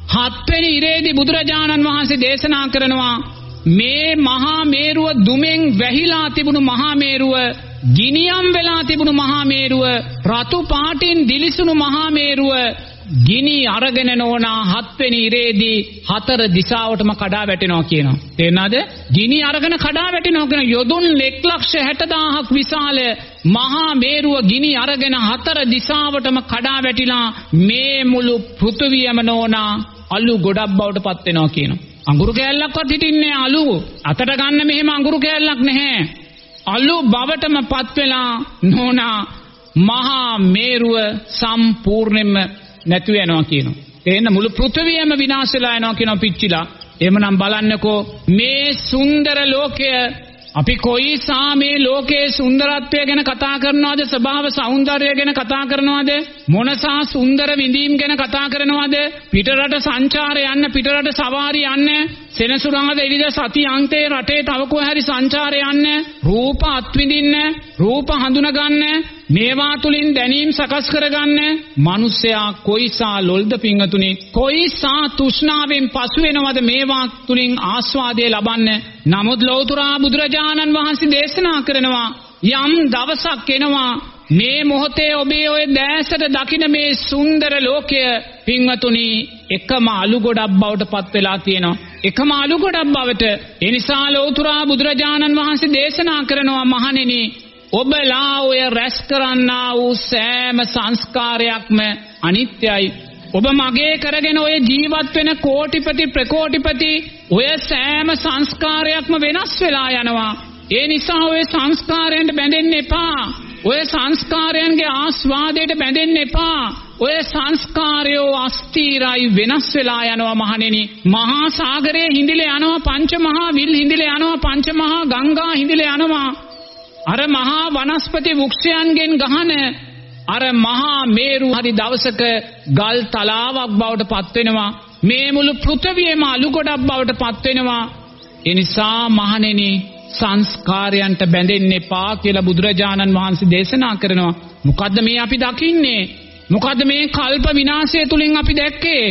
7 වෙනි ඉරේදී බුදුරජාණන් වහන්සේ දේශනා කරනවා මේ මහා මේරුව දුමෙන් වැහිලා තිබුණු මහා මේරුව, ගිනියම් වෙලා තිබුණු මහා මේරුව, රතු පාටින් දිලිසුණු මහා මේරුව ගිනි අරගෙන නෝනා 7 වෙනි ඉරේදී 4 දිශාවටම කඩා වැටෙනවා කියනවා. තේරෙනවද? ගිනි අරගෙන කඩා වැටෙනවා කියන යොදුන් 1,60,000ක් විශාල මහා මේරුව ගිනි අරගෙන 4 දිශාවටම කඩා වැටිලා මේ මුළු පෘථුවියම නෝනා අලු ගොඩක් බවට පත් වෙනවා කියනවා. අඟුරු කෑල්ලක්වත් හිටින්නේ අලු අතට ගන්න මෙහෙම අඟුරු කෑල්ලක් නැහැ. අලු බවටම පත් වෙලා නෝනා මහා මේරුව සම්පූර්ණයෙන්ම නැතු වෙනවා කියනවා. එන්න මුළු පෘථිවියම විනාශ වෙලා යනවා කියනවා පිච්චිලා. එහෙමනම් බලන්නකෝ මේ සුන්දර ලෝකය අපි කොයිසා මේ ලෝකයේ සුන්දරත්වය ගැන කතා කරනවද? ස්වභාව සෞන්දර්යය ගැන කතා කරනවද? මොනසා සුන්දර විඳීම් ගැන කතා කරනවද? පිටරට සංචාරය යන්න, පිටරට සවාරි යන්න, සෙනසුරාදා එළිද සති අන්තයේ රටේ තව කොහේ හරි සංචාරය යන්න, රූප අත්විඳින්න, රූප හඳුනා ගන්න, මේවා තුලින් දැනීම් සකස් කරගන්න මිනිසයා කොයිසා ලොල්ද පිංගතුනි, කොයිසා තෘෂ්ණාවෙන් පසු වෙනවද මේවා තුලින් ආස්වාදය ලබන්න. නමුත් ලෞතුරා බුදුරජාණන් වහන්සේ දේශනා කරනවා යම් දවසක් එනවා මේ මොහොතේ ඔබේ ඔය දැසට දකින්න මේ සුන්දර ලෝකය පිංගතුනි එකම අලු ගොඩක් බවට පත් වෙලා තියෙනවා. එකම අලු ගොඩක් බවට. ඒ නිසා ලෞතුරා බුදුරජාණන් වහන්සේ දේශනා කරනවා මහණෙනි, ඔබලා ඔය රැස් කරන්නා වූ සෑම සංස්කාරයක්ම අනිත්‍යයි. ඔබ මගේ කරගෙන ඔය ජීවත් වෙන කෝටිපති ප්‍රකෝටිපති ඔය සෑම සංස්කාරයක්ම වෙනස් වෙලා යනවා. ඒ නිසා ඔය සංස්කාරයන්ට බැඳෙන්න එපා. ඔය සංස්කාරයන්ගේ ආස්වාදයට බැඳෙන්න එපා. ඔය සංස්කාරයෝ අස්තිරයි වෙනස් වෙලා යනවා මහණෙනි. මහා සාගරයේ හිඳිලා යනවා, පංච මහා විල් හිඳිලා යනවා, පංච මහා ගංගා හිඳිලා යනවා. අර මහා වනස්පති වෘක්ෂයන්ගෙන් ගහන අර මහා මේරු හරි දවසක ගල් තලාවක් බවට පත් වෙනවා. මේ මුළු පෘථිවියම අලු ගොඩක් බවට පත් වෙනවා. ඒ නිසා මහණෙනි සංස්කාරයන්ට බැඳෙන්න එපා කියලා බුදුරජාණන් වහන්සේ දේශනා කරනවා. මොකද්ද මේ අපි දකින්නේ? මොකද්ද මේ කල්ප විනාශය තුලින් අපි දැක්කේ?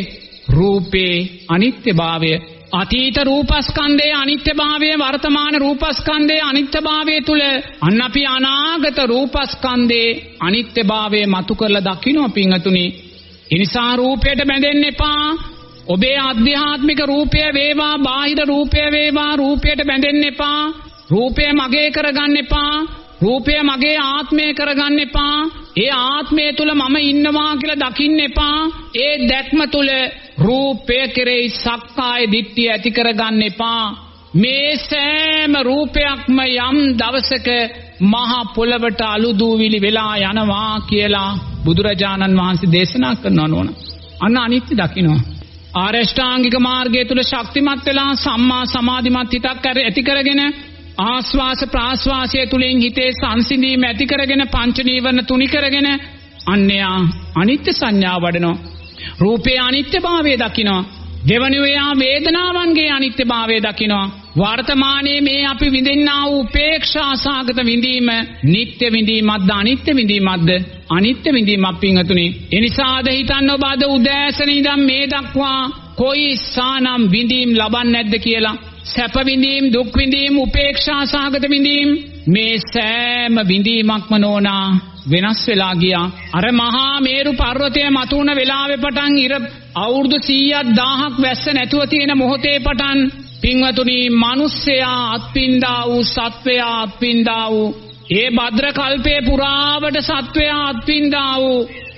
රූපේ අනිත්‍යභාවය. අතීත රූපස්කන්ධයේ අනිත්‍යභාවය, වර්තමාන රූපස්කන්ධයේ අනිත්‍යභාවය තුල අන්න අපි අනාගත රූපස්කන්ධයේ අනිත්‍යභාවය මතු කරලා දකින්න පිංගතුනි. ඒ නිසා රූපයට බැඳෙන්න එපා. ඔබේ ආධ්‍යාත්මික රූපය වේවා, බාහිර රූපය වේවා, රූපයට බැඳෙන්න එපා. රූපය මගේ කරගන්න එපා. රූපය මගේ ආත්මය කරගන්න එපා. ඒ ආත්මය තුල මම ඉන්නවා කියලා දකින්න එපා. ඒ දැක්ම තුල රූපය කෙරෙහි සක්කාය දිට්ඨිය ඇති කරගන්න එපා. මේ සෑම රූපයක්ම යම් දවසක මහ පොළවට අලුදූවිලි වෙලා යනවා කියලා බුදුරජාණන් වහන්සේ දේශනා කරනවා නෝන. අන්න අනිත්‍ය දකින්නවා. ආරෂ්ඨාංගික මාර්ගය තුල ශක්තිමත් වෙලා සම්මා සමාධිමත් හිතක් ඇති කරගෙන ආස්වාස ප්‍රාස්වාසය තුලින් හිතේ සංසිඳීම ඇති කරගෙන පංච නීවරණ තුනි කරගෙන අන්‍යයා අනිත්‍ය සංඥාව වඩනවා. රූපේ අනිත්‍යභාවය දකිනවා. දෙවනුවයා වේදනාවන්ගේ අනිත්‍යභාවය දකිනවා. වර්තමානයේ මේ අපි විඳින්නා වූ උපේක්ෂා සාගත විඳීම නිට්ටය විඳීමක්ද අනිත්‍ය විඳීමක්ද? අනිත්‍ය විඳීමක් පිංගතුනි. ඒ නිසාද හිතන්න ඔබ අද උදෑසන ඉඳන් මේ දක්වා කොයි සානම් විඳීම් ලබන්නේ නැද්ද කියලා. සැප විඳීම්, දුක් විඳීම්, උපේක්ෂා සහගත විඳීම් මේ සෑම විඳීමක්ම නෝනා වෙනස් වෙලා ගියා. අර මහා මේරු පර්වතය මතුවන වෙලාවේ පටන් ඉර අවුරුදු 100ක් 1000ක් වැස්ස නැතුව තියෙන මොහොතේ පටන් පින්වතුනි මිනිස්සයා අත්පින්දා වූ සත්වයා අත්පින්දා වූ ඒ භද්‍ර කල්පයේ පුරාවට සත්වයා අත්පින්දා වූ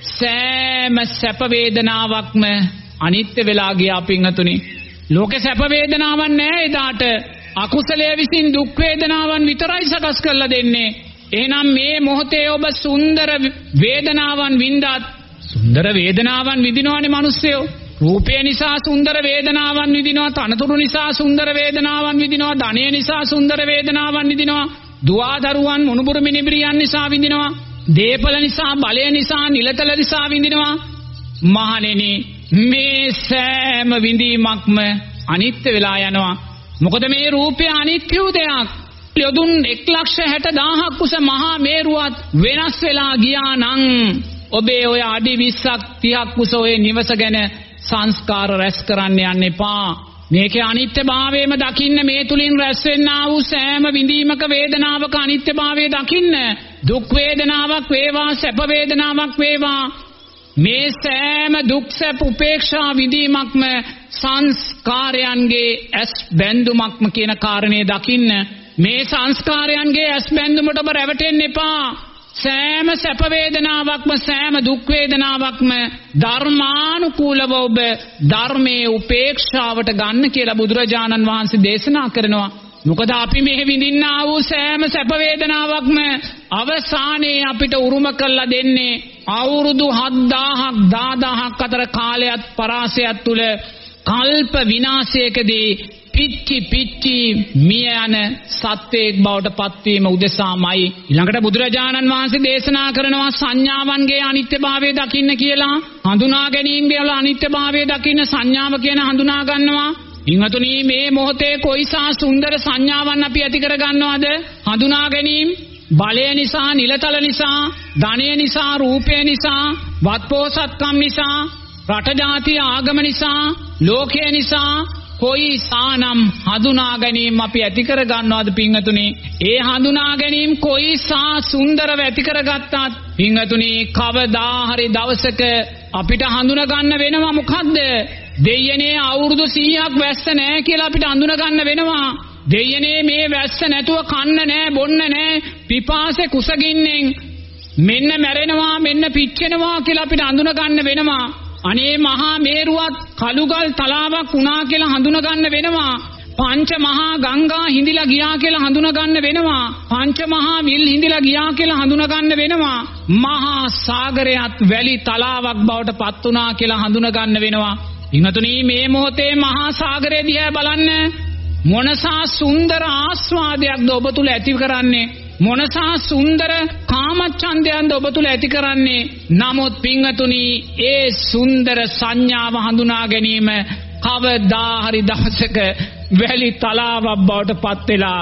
සෑම සැප වේදනාවක්ම අනිත්‍ය වෙලා ගියා පින්වතුනි. ලෝකේ සැප වේදනාවක් නැහැ එදාට. අකුසලයේ විසින් දුක් වේදනාවන් විතරයි සකස් කරලා දෙන්නේ. එහෙනම් මේ මොහොතේ ඔබ සුන්දර වේදනාවන් වින්දත් සුන්දර වේදනාවන් විඳිනවානේ මිනිස්සයෝ. රූපය නිසා සුන්දර වේදනාවන් විඳිනවා, තනතුරු නිසා සුන්දර වේදනාවන් විඳිනවා, ධනය නිසා සුන්දර වේදනාවන් විඳිනවා, දුවදරුවන් මොනුබුරු මිනිබිරියන් නිසා විඳිනවා, දීපල නිසා, බලය නිසා, නිලතල නිසා විඳිනවා. මහණෙනි මේ සෑම විඳීමක්ම අනිත්‍ය වෙලා යනවා. මොකද මේ රූපය අනිත්‍ය දෙයක්. යොදුන් 1,60,000ක් කුස මහා මේරුවත් වෙනස් වෙලා ගියා නම් ඔබේ ඔය අඩි 20ක් 30ක් කුස ඔය නිවස ගැන සංස්කාර රැස් කරන්න යන්න එපා. මේකේ අනිත්‍යභාවයම දකින්න. මේ තුලින් රැස් වෙන්නා වූ සෑම විඳීමක වේදනාවක අනිත්‍යභාවය දකින්න. දුක් වේදනාවක් වේවා, සැප වේදනාවක් වේවා, මේ සෑම දුක් සැප උපේක්ෂා විඳීමක්ම සංස්කාරයන්ගේ ඇස් බැඳුමක්ම කියන කාරණේ දකින්න. මේ සංස්කාරයන්ගේ ඇස් බැඳුමට ඔබ රැවටෙන්න එපා. සෑම සැප වේදනාවක්ම සෑම දුක් වේදනාවක්ම ධර්මානුකූලව ඔබ ධර්මයේ උපේක්ෂාවට ගන්න කියලා බුදුරජාණන් වහන්සේ දේශනා කරනවා. මොකද අපි මෙහි විඳින්නා වූ සෑම සැප වේදනාවක්ම අවසානයේ අපිට උරුම කරලා දෙන්නේ අවුරුදු 7000ක් 10000ක් අතර කාලයක් පරාසයක් තුල කල්ප විනාශයකදී පිච්චි මිය යන සත්වයක් බවට පත්වීම උදෙසාමයි. ඊළඟට බුදුරජාණන් වහන්සේ දේශනා කරනවා සංඥාවන්ගේ අනිත්‍යභාවය දකින්න කියලා. හඳුනා ගැනීමේ වල අනිත්‍යභාවය දකින්න සංඥාව කියන හඳුනා ගන්නවා. ඉන්වතුනි මේ මොහොතේ කොයිසා සුන්දර සංඥාවන් අපි ඇති කර ගන්නවද? හඳුනා ගැනීම බලය නිසා, නිලතල නිසා, ධනය නිසා, රූපය නිසා, වත්පෝසත්කම් නිසා, රට ජාතිය ආගම නිසා, ලෝකය නිසා කොයි සානම් හඳුනා ගැනීම අපි ඇති කර ගන්නවද පින්වතුනි? ඒ හඳුනා ගැනීම කොයි සා සුන්දරව ඇති කරගත්තත් පින්වතුනි කවදා හරි දවසක අපිට හඳුනා ගන්න වෙනවා. මොකද්ද? දෙයනේ අවුරුදු 100ක් වැස්ස නැහැ කියලා අපිට හඳුනා ගන්න වෙනවා. දෙයනේ මේ වැස්ස නැතුව කන්න නැහැ, බොන්න නැහැ, පිපාසෙ කුසගින්නෙන් මෙන්න මැරෙනවා, මෙන්න පිච්චෙනවා කියලා අපිට හඳුනා ගන්න වෙනවා. අනේ මහා මේරුවත් කළුගල් තලාවක් වුණා කියලා හඳුනා ගන්න වෙනවා. පංච මහා ගංගා හිඳිලා ගියා කියලා හඳුනා ගන්න වෙනවා. පංච මහා විල් හිඳිලා ගියා කියලා හඳුනා ගන්න වෙනවා. මහා සාගරයත් වැලි තලාවක් බවට පත් වුණා කියලා හඳුනා ගන්න වෙනවා. ඉන්නතුනි මේ මොහොතේ මහා සාගරය දිහා බලන්න. මොනසා සුන්දර ආස්වාදයක්ද ඔබ තුල ඇති කරන්නේ? මොනසා සුන්දර කාමච්ඡන්දයක්ද ඔබ තුල ඇති කරන්නේ? නමුත් පින්වතුනි ඒ සුන්දර සංඥාව හඳුනා ගැනීම කවදා හරි දවසක වැලි තලාවක් බවට පත් වෙලා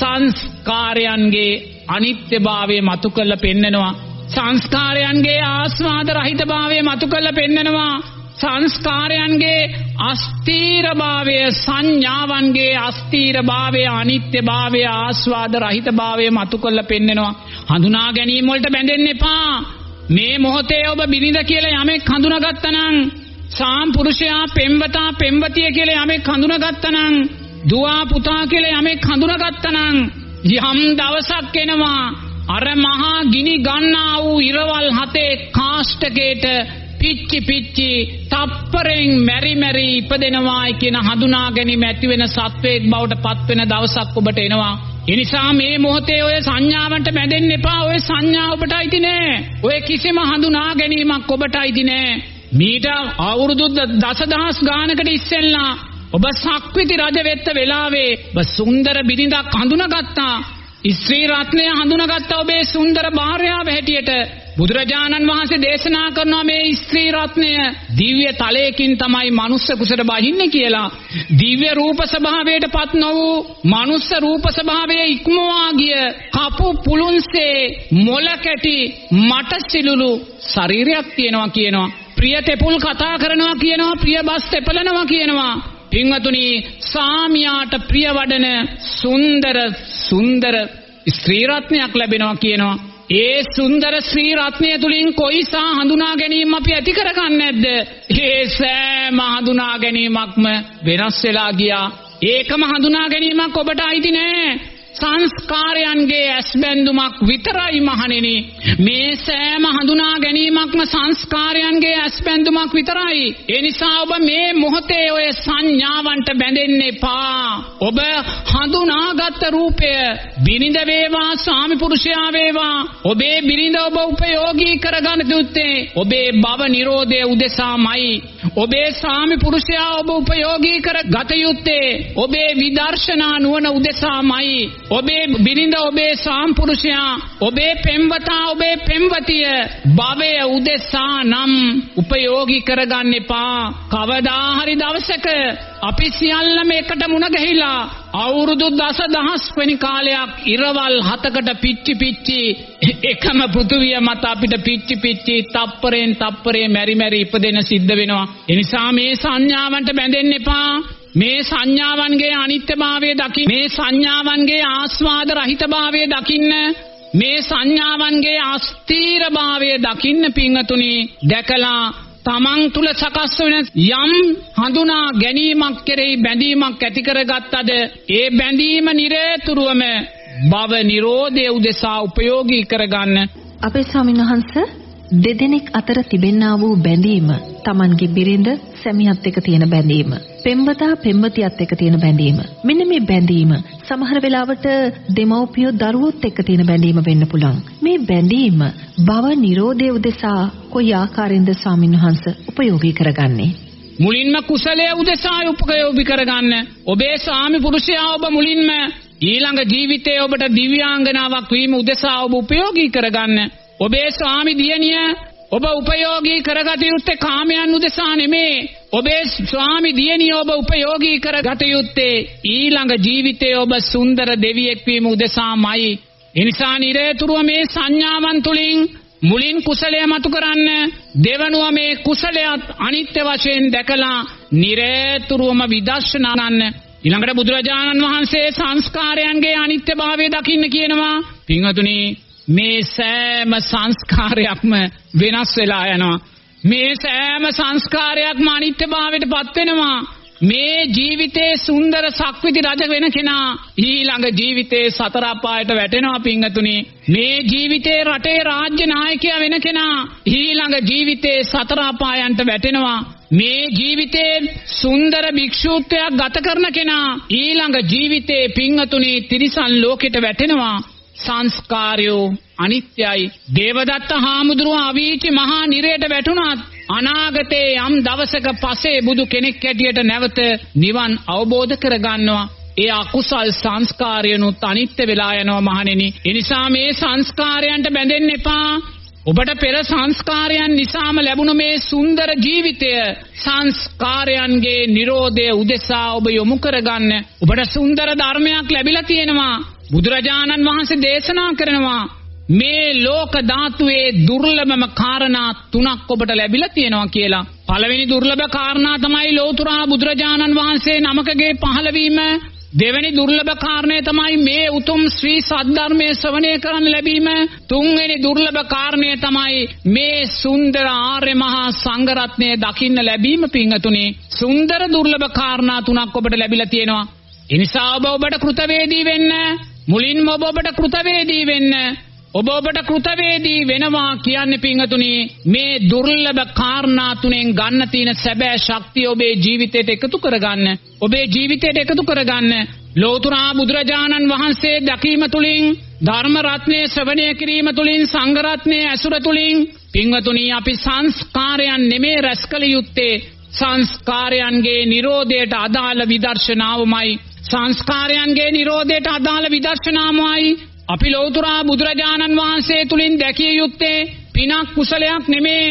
සංස්කාරයන්ගේ අනිත්‍යභාවය මතු කරලා පෙන්නනවා. සංස්කාරයන්ගේ ආස්වාද රහිතභාවය මතු කරලා පෙන්නනවා. සංස්කාරයන්ගේ අස්ථීරභාවය, සංඥාවන්ගේ අස්ථීරභාවය, අනිත්‍යභාවය, ආස්වාද රහිතභාවය මතු කරලා පෙන්නනවා. හඳුනා ගැනීම වලට බැඳෙන්න එපා. මේ මොහොතේ ඔබ බිරිඳ කියලා යමෙක් හඳුනාගත්තා නම්, සාම්පුරුෂයා පෙම්වතා පෙම්වතිය කියලා යමෙක් හඳුනාගත්තා නම්, දුව පුතා කියලා යමෙක් හඳුනාගත්තා නම්, යම් දවසක් එනවා අර මහා ගිනි ගන්නා වූ ඉරවල් හතේ කාෂ්ඨකේට පිච්චි තප්පරෙන් මෙරි ඉපදෙනවායි කියන හඳුනා ගැනීම ඇති වෙන සත්වයක් බවට පත් වෙන දවසක් ඔබට එනවා. ඒ නිසා මේ මොහොතේ ඔය සංඥාවන්ට බැඳෙන්න එපා. ඔය සංඥා ඔබට අයිති නෑ. ඔය කිසිම හඳුනා ගැනීමක් ඔබට අයිති නෑ. මීට අවුරුදු දසදහස් ගානකට ඉස්සෙල්ලා ඔබ සක්විති රජ වෙච්ච වෙලාවේ ඔබ සුන්දර බිරිඳක් හඳුනාගත්තා. ස්ත්‍රී රත්නය හඳුනාගත්තා ඔබේ සුන්දර භාර්යාව හැටියට. බුදුරජාණන් වහන්සේ දේශනා කරනවා මේ ස්ත්‍රී රත්නය දිව්‍ය තලයකින් තමයි මනුස්ස කුසට බහින්නේ කියලා. දිව්‍ය රූප ස්වභාවයට පත් නො වූ මනුස්ස රූප ස්වභාවයේ ඉක්මවා ගිය කපු පුලුන්සේ මොල කැටි මට සිලුලු ශරීරයක් තියෙනවා කියනවා. ප්‍රිය තෙපුල් කතා කරනවා කියනවා. ප්‍රිය බස් තෙපලනවා කියනවා. පින්වතුනි සාමියාට ප්‍රිය වඩන සුන්දර ස්ත්‍රී රත්නයක් ලැබෙනවා කියනවා. ඒ සුන්දර ශ්‍රී රත්නය තුලින් කොයිසා හඳුනා ගැනීම අපි ඇති කරගන්නේ නැද්ද? ඒ සෑම හඳුනා ගැනීමක්ම වෙනස් වෙලා ගියා. ඒකම හඳුනා ගැනීමක් ඔබට අයිති නෑ. සංස්කාරයන්ගේ ඇස්බැඳුමක් විතරයි මහණෙනි. මේ සෑම හඳුනා ගැනීමක්ම සංස්කාරයන්ගේ ඇස්බැඳුමක් විතරයි. ඒ නිසා ඔබ මේ මොහොතේ ඔය සංඥාවන්ට බැඳෙන්න එපා. ඔබ හඳුනාගත් රූපය බිරිඳ වේවා ස්වාමි පුරුෂයා වේවා ඔබේ බිරිඳ ඔබ උපයෝගී කරගන්න යුත්තේ ඔබේ භව නිරෝධය උදෙසාමයි. ඔබේ ස්වාමි පුරුෂයා ඔබ උපයෝගී කරගත යුත්තේ ඔබේ විදර්ශනා නුවණ උදෙසාමයි. ඔබේ බිරිඳ ඔබේ සාම්පුරුෂයා ඔබේ පෙම්වතා ඔබේ පෙම්වතිය භවය උදෙසා නම් උපයෝගී කරගන්න එපා. කවදා හරි දවසක අපි සියල්ලම එකට මුණ ගැහිලා අවුරුදු දසදහස් වෙනි කාලයක් ඉරවල් 7කට පිච්චි එකම පෘථුවිය මත අපිට පිච්චි තප්පරෙන් තප්පරේ මෙරි ඉපදෙන සිද්ධ වෙනවා. ඒ නිසා මේ සංඥාවන්ට බැඳෙන්න එපා. මේ සංඥාවන්ගේ අනිත්‍යභාවය දකින්න. මේ සංඥාවන්ගේ ආස්වාද රහිතභාවය දකින්න. මේ සංඥාවන්ගේ අස්ථීරභාවය දකින්න පින්වතුනි. දැකලා තමන් තුල සකස් වෙන යම් හඳුනා ගැනීමක් කෙරෙහි බැඳීමක් ඇති කරගත්තද ඒ බැඳීම නිරේතුරුවම භව නිරෝධය උදෙසා උපයෝගී කරගන්න. අපේ ස්වාමීන් වහන්සේ දෙදෙනෙක් අතර තිබෙන්නා වූ බැඳීම තමන්ගේ බිරිඳ සැමියාත් එක්ක තියෙන බැඳීම පෙම්වතා පෙම්වතියත් එක්ක තියෙන බැඳීම මෙන්න මේ බැඳීම සමහර වෙලාවට දෙමව්පියෝ දරුවොත් එක්ක තියෙන බැඳීම වෙන්න පුළුවන්. මේ බැඳීම භව නිරෝධය උදෙසා කොයි ආකාරයෙන්ද ස්වාමීන් වහන්සේ උපයෝගී කරගන්නේ? මුලින්ම කුසලයේ උදෙසා උපයෝගී කරගන්න. ඔබේ ස්වාමි පුරුෂයා ඔබ මුලින්ම ඊළඟ ජීවිතයේ ඔබට දිව්‍යාංගනාවක් වීම උදෙසා ඔබ උපයෝගී කරගන්න. ඔබේ ස්වාමි දියණිය ඔබ උපයෝගී කරගත යුත්තේ කාමයන් උදෙසා නෙමේ. ඔබේ ස්වාමි දියණිය ඔබ උපයෝගී කරගත යුත්තේ ඊළඟ ජීවිතයේ ඔබ සුන්දර දෙවියෙක් වීම උදෙසාමයි. ඒ නිසා නිරේතුරුව මේ සංඥාවන් තුලින් මුලින් කුසලය මතු කරන්න. දෙවනුව මේ කුසලයත් අනිත්‍ය වශයෙන් දැකලා නිරේතුරුවම විදර්ශනා කරන්න. ඊළඟට බුදුරජාණන් වහන්සේ සංස්කාරයන්ගේ අනිත්‍යභාවය දකින්න කියනවා. පින්වතුනි මේ සෑම සංස්කාරයක්ම වෙනස් වෙලා යනවා. මේ සෑම සංස්කාරයක්ම අනිත්‍යභාවයට පත් වෙනවා. මේ ජීවිතේ සුන්දර සක්විති රජ වෙන කෙනා ඊළඟ ජීවිතේ සතර අපායට වැටෙනවා පින්වතුනි. මේ ජීවිතේ රටේ රාජ්‍ය නායකයා වෙන කෙනා ඊළඟ ජීවිතේ සතර අපායන්ට වැටෙනවා. මේ ජීවිතේ සුන්දර භික්ෂුත්වයක් ගත කරන කෙනා ඊළඟ ජීවිතේ පින්වතුනි තිරිසන් ලෝකෙට වැටෙනවා. සංස්කාරයෝ අනිත්‍යයි. දේවදත්ත හාමුදුරුවෝ අවීචි මහා නිරයට වැටුණත් අනාගතේ යම් දවසක පසේ බුදු කෙනෙක් හැටියට නැවත නිවන් අවබෝධ කරගන්නවා. ඒ අකුසල් සංස්කාරයනුත් අනිත්‍ය වෙලා යනවා මහණෙනි. ඒ නිසා මේ සංස්කාරයන්ට බැඳෙන්න එපා. ඔබට පෙර සංස්කාරයන් නිසාම ලැබුණ මේ සුන්දර ජීවිතය සංස්කාරයන්ගේ නිරෝධය උදෙසා ඔබ යොමු කරගන්න. ඔබට සුන්දර ධර්මයක් ලැබිලා තියෙනවා. බුදුරජාණන් වහන්සේ දේශනා කරනවා මේ ලෝක ධාතුවේ දුර්ලභම කාරණා 3ක් ඔබට ලැබිලා තියෙනවා කියලා. පළවෙනි දුර්ලභ කාරණා තමයි ලෝතුරා බුදුරජාණන් වහන්සේ නමකගේ පහළවීම. දෙවෙනි දුර්ලභ කාරණය තමයි මේ උතුම් ශ්‍රී සද්ධර්මයේ ශ්‍රවණය කරන්න ලැබීම. තුන්වෙනි දුර්ලභ කාරණය තමයි මේ සුන්දර ආර්ය මහා සංඝ රත්නය දකින්න ලැබීම පින්වතුනි. සුන්දර දුර්ලභ කාරණා 3ක් ඔබට ලැබිලා තියෙනවා. ඒ නිසා ඔබට කෘතවේදී වෙන්න. මුලින්ම ඔබට කෘතවේදී වෙන්න. ඔබට කෘතවේදී වෙනවා කියන්නේ පින්වතුනි මේ දුර්ලභ කාරණා 3න් ගන්න තියෙන සැබෑ ශක්තිය ඔබේ ජීවිතයට එකතු කරගන්න. ඔබේ ජීවිතයට එකතු කරගන්න. ලෝතුරා බුදුරජාණන් වහන්සේ දැකීම තුලින් ධර්ම රත්නයේ ශ්‍රවණය කිරීම තුලින් සංඝ රත්නයේ ඇසුර තුලින් පින්වතුනි අපි සංස්කාරයන් නෙමේ රැස්කල යුත්තේ සංස්කාරයන්ගේ නිරෝධයට අදාළ විදර්ශනාවමයි. සංස්කාරයන්ගේ නිරෝධයට අදාළ විදර්ශනාවමයි අපි ලෞතුරා බුදුරජාණන් වහන්සේ තුලින් දැකිය යුත්තේ පිනක් කුසලයක් නෙමේ.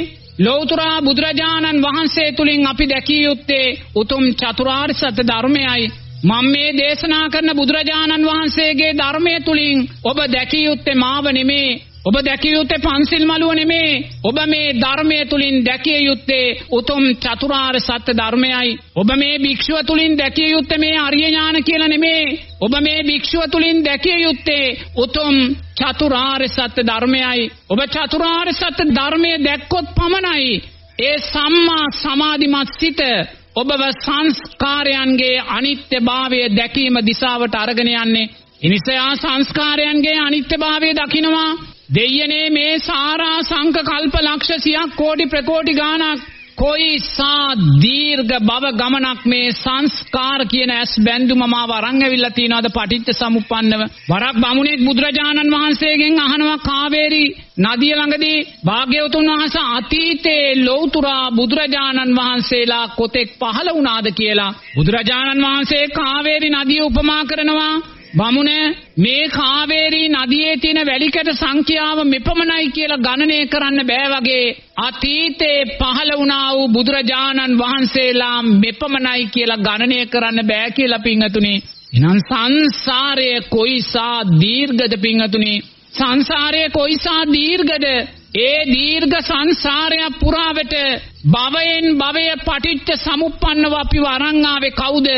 ලෞතුරා බුදුරජාණන් වහන්සේ තුලින් අපි දැකිය යුත්තේ උතුම් චතුරාර්ය සත්‍ය ධර්මයයි. මම මේ දේශනා කරන බුදුරජාණන් වහන්සේගේ ධර්මයේ තුලින් ඔබ දැකිය යුත්තේ මාව නෙමේ. ඔබ දැකිය යුත්තේ පන්සිල් මළුව නෙමේ. ඔබ මේ ධර්මයේ තුලින් දැකිය යුත්තේ උතුම් චතුරාර්ය සත්‍ය ධර්මයයි. ඔබ මේ භික්ෂුව තුලින් දැකිය යුත්තේ මේ ආර්ය ඥාන කියලා නෙමේ. ඔබ මේ භික්ෂුව තුලින් දැකිය යුත්තේ උතුම් චතුරාර්ය සත්‍ය ධර්මයයි. ඔබ චතුරාර්ය සත්‍ය ධර්මයේ දැක්කොත් පමණයි ඒ සම්මා සමාධිමත් සිත ඔබව සංස්කාරයන්ගේ අනිත්‍යභාවය දැකීම දිශාවට අරගෙන යන්නේ. එනිසා සංස්කාරයන්ගේ අනිත්‍යභාවය දකිනවා. දෙයනේ මේ සාරා සංක කල්ප ලක්ෂ සියක් කෝටි ප්‍රකෝටි ගානක් කොයිසා දීර්ඝ භව ගමනක් මේ සංස්කාර කියන ඇස් බැඳුම මාව අරන් ඇවිල්ලා තියනවාද පටිච්ච සමුප්පන්නව. වරක් බමුණෙක් බුදුරජාණන් වහන්සේගෙන් අහනවා කාවේරි නදිය ළඟදී භාග්‍යවතුන් වහන්සේ අතීතේ ලෞතුරා බුදුරජාණන් වහන්සේලා කොතෙක් පහළ වුණාද කියලා. බුදුරජාණන් වහන්සේ කාවේරි නදිය උපමා කරනවා. බමුණ මේ කාවේරී නදියේ තියෙන වැලිකඩ සංඛ්‍යාව මෙපමණයි කියලා ගණනය කරන්න බෑ වගේ අතීතේ පහළ වුණා වූ බුදුරජාණන් වහන්සේලා මෙපමණයි කියලා ගණනය කරන්න බෑ කියලා පින්වතුනි. එහෙනම් සංසාරය කොයිසා දීර්ඝද පින්වතුනි. සංසාරය කොයිසා දීර්ඝද. ඒ දීර්ඝ සංසාරය පුරාවට භවයෙන් භවය පටිච්ච සමුප්පන්නව අපිව අරන් ආවේ කවුද?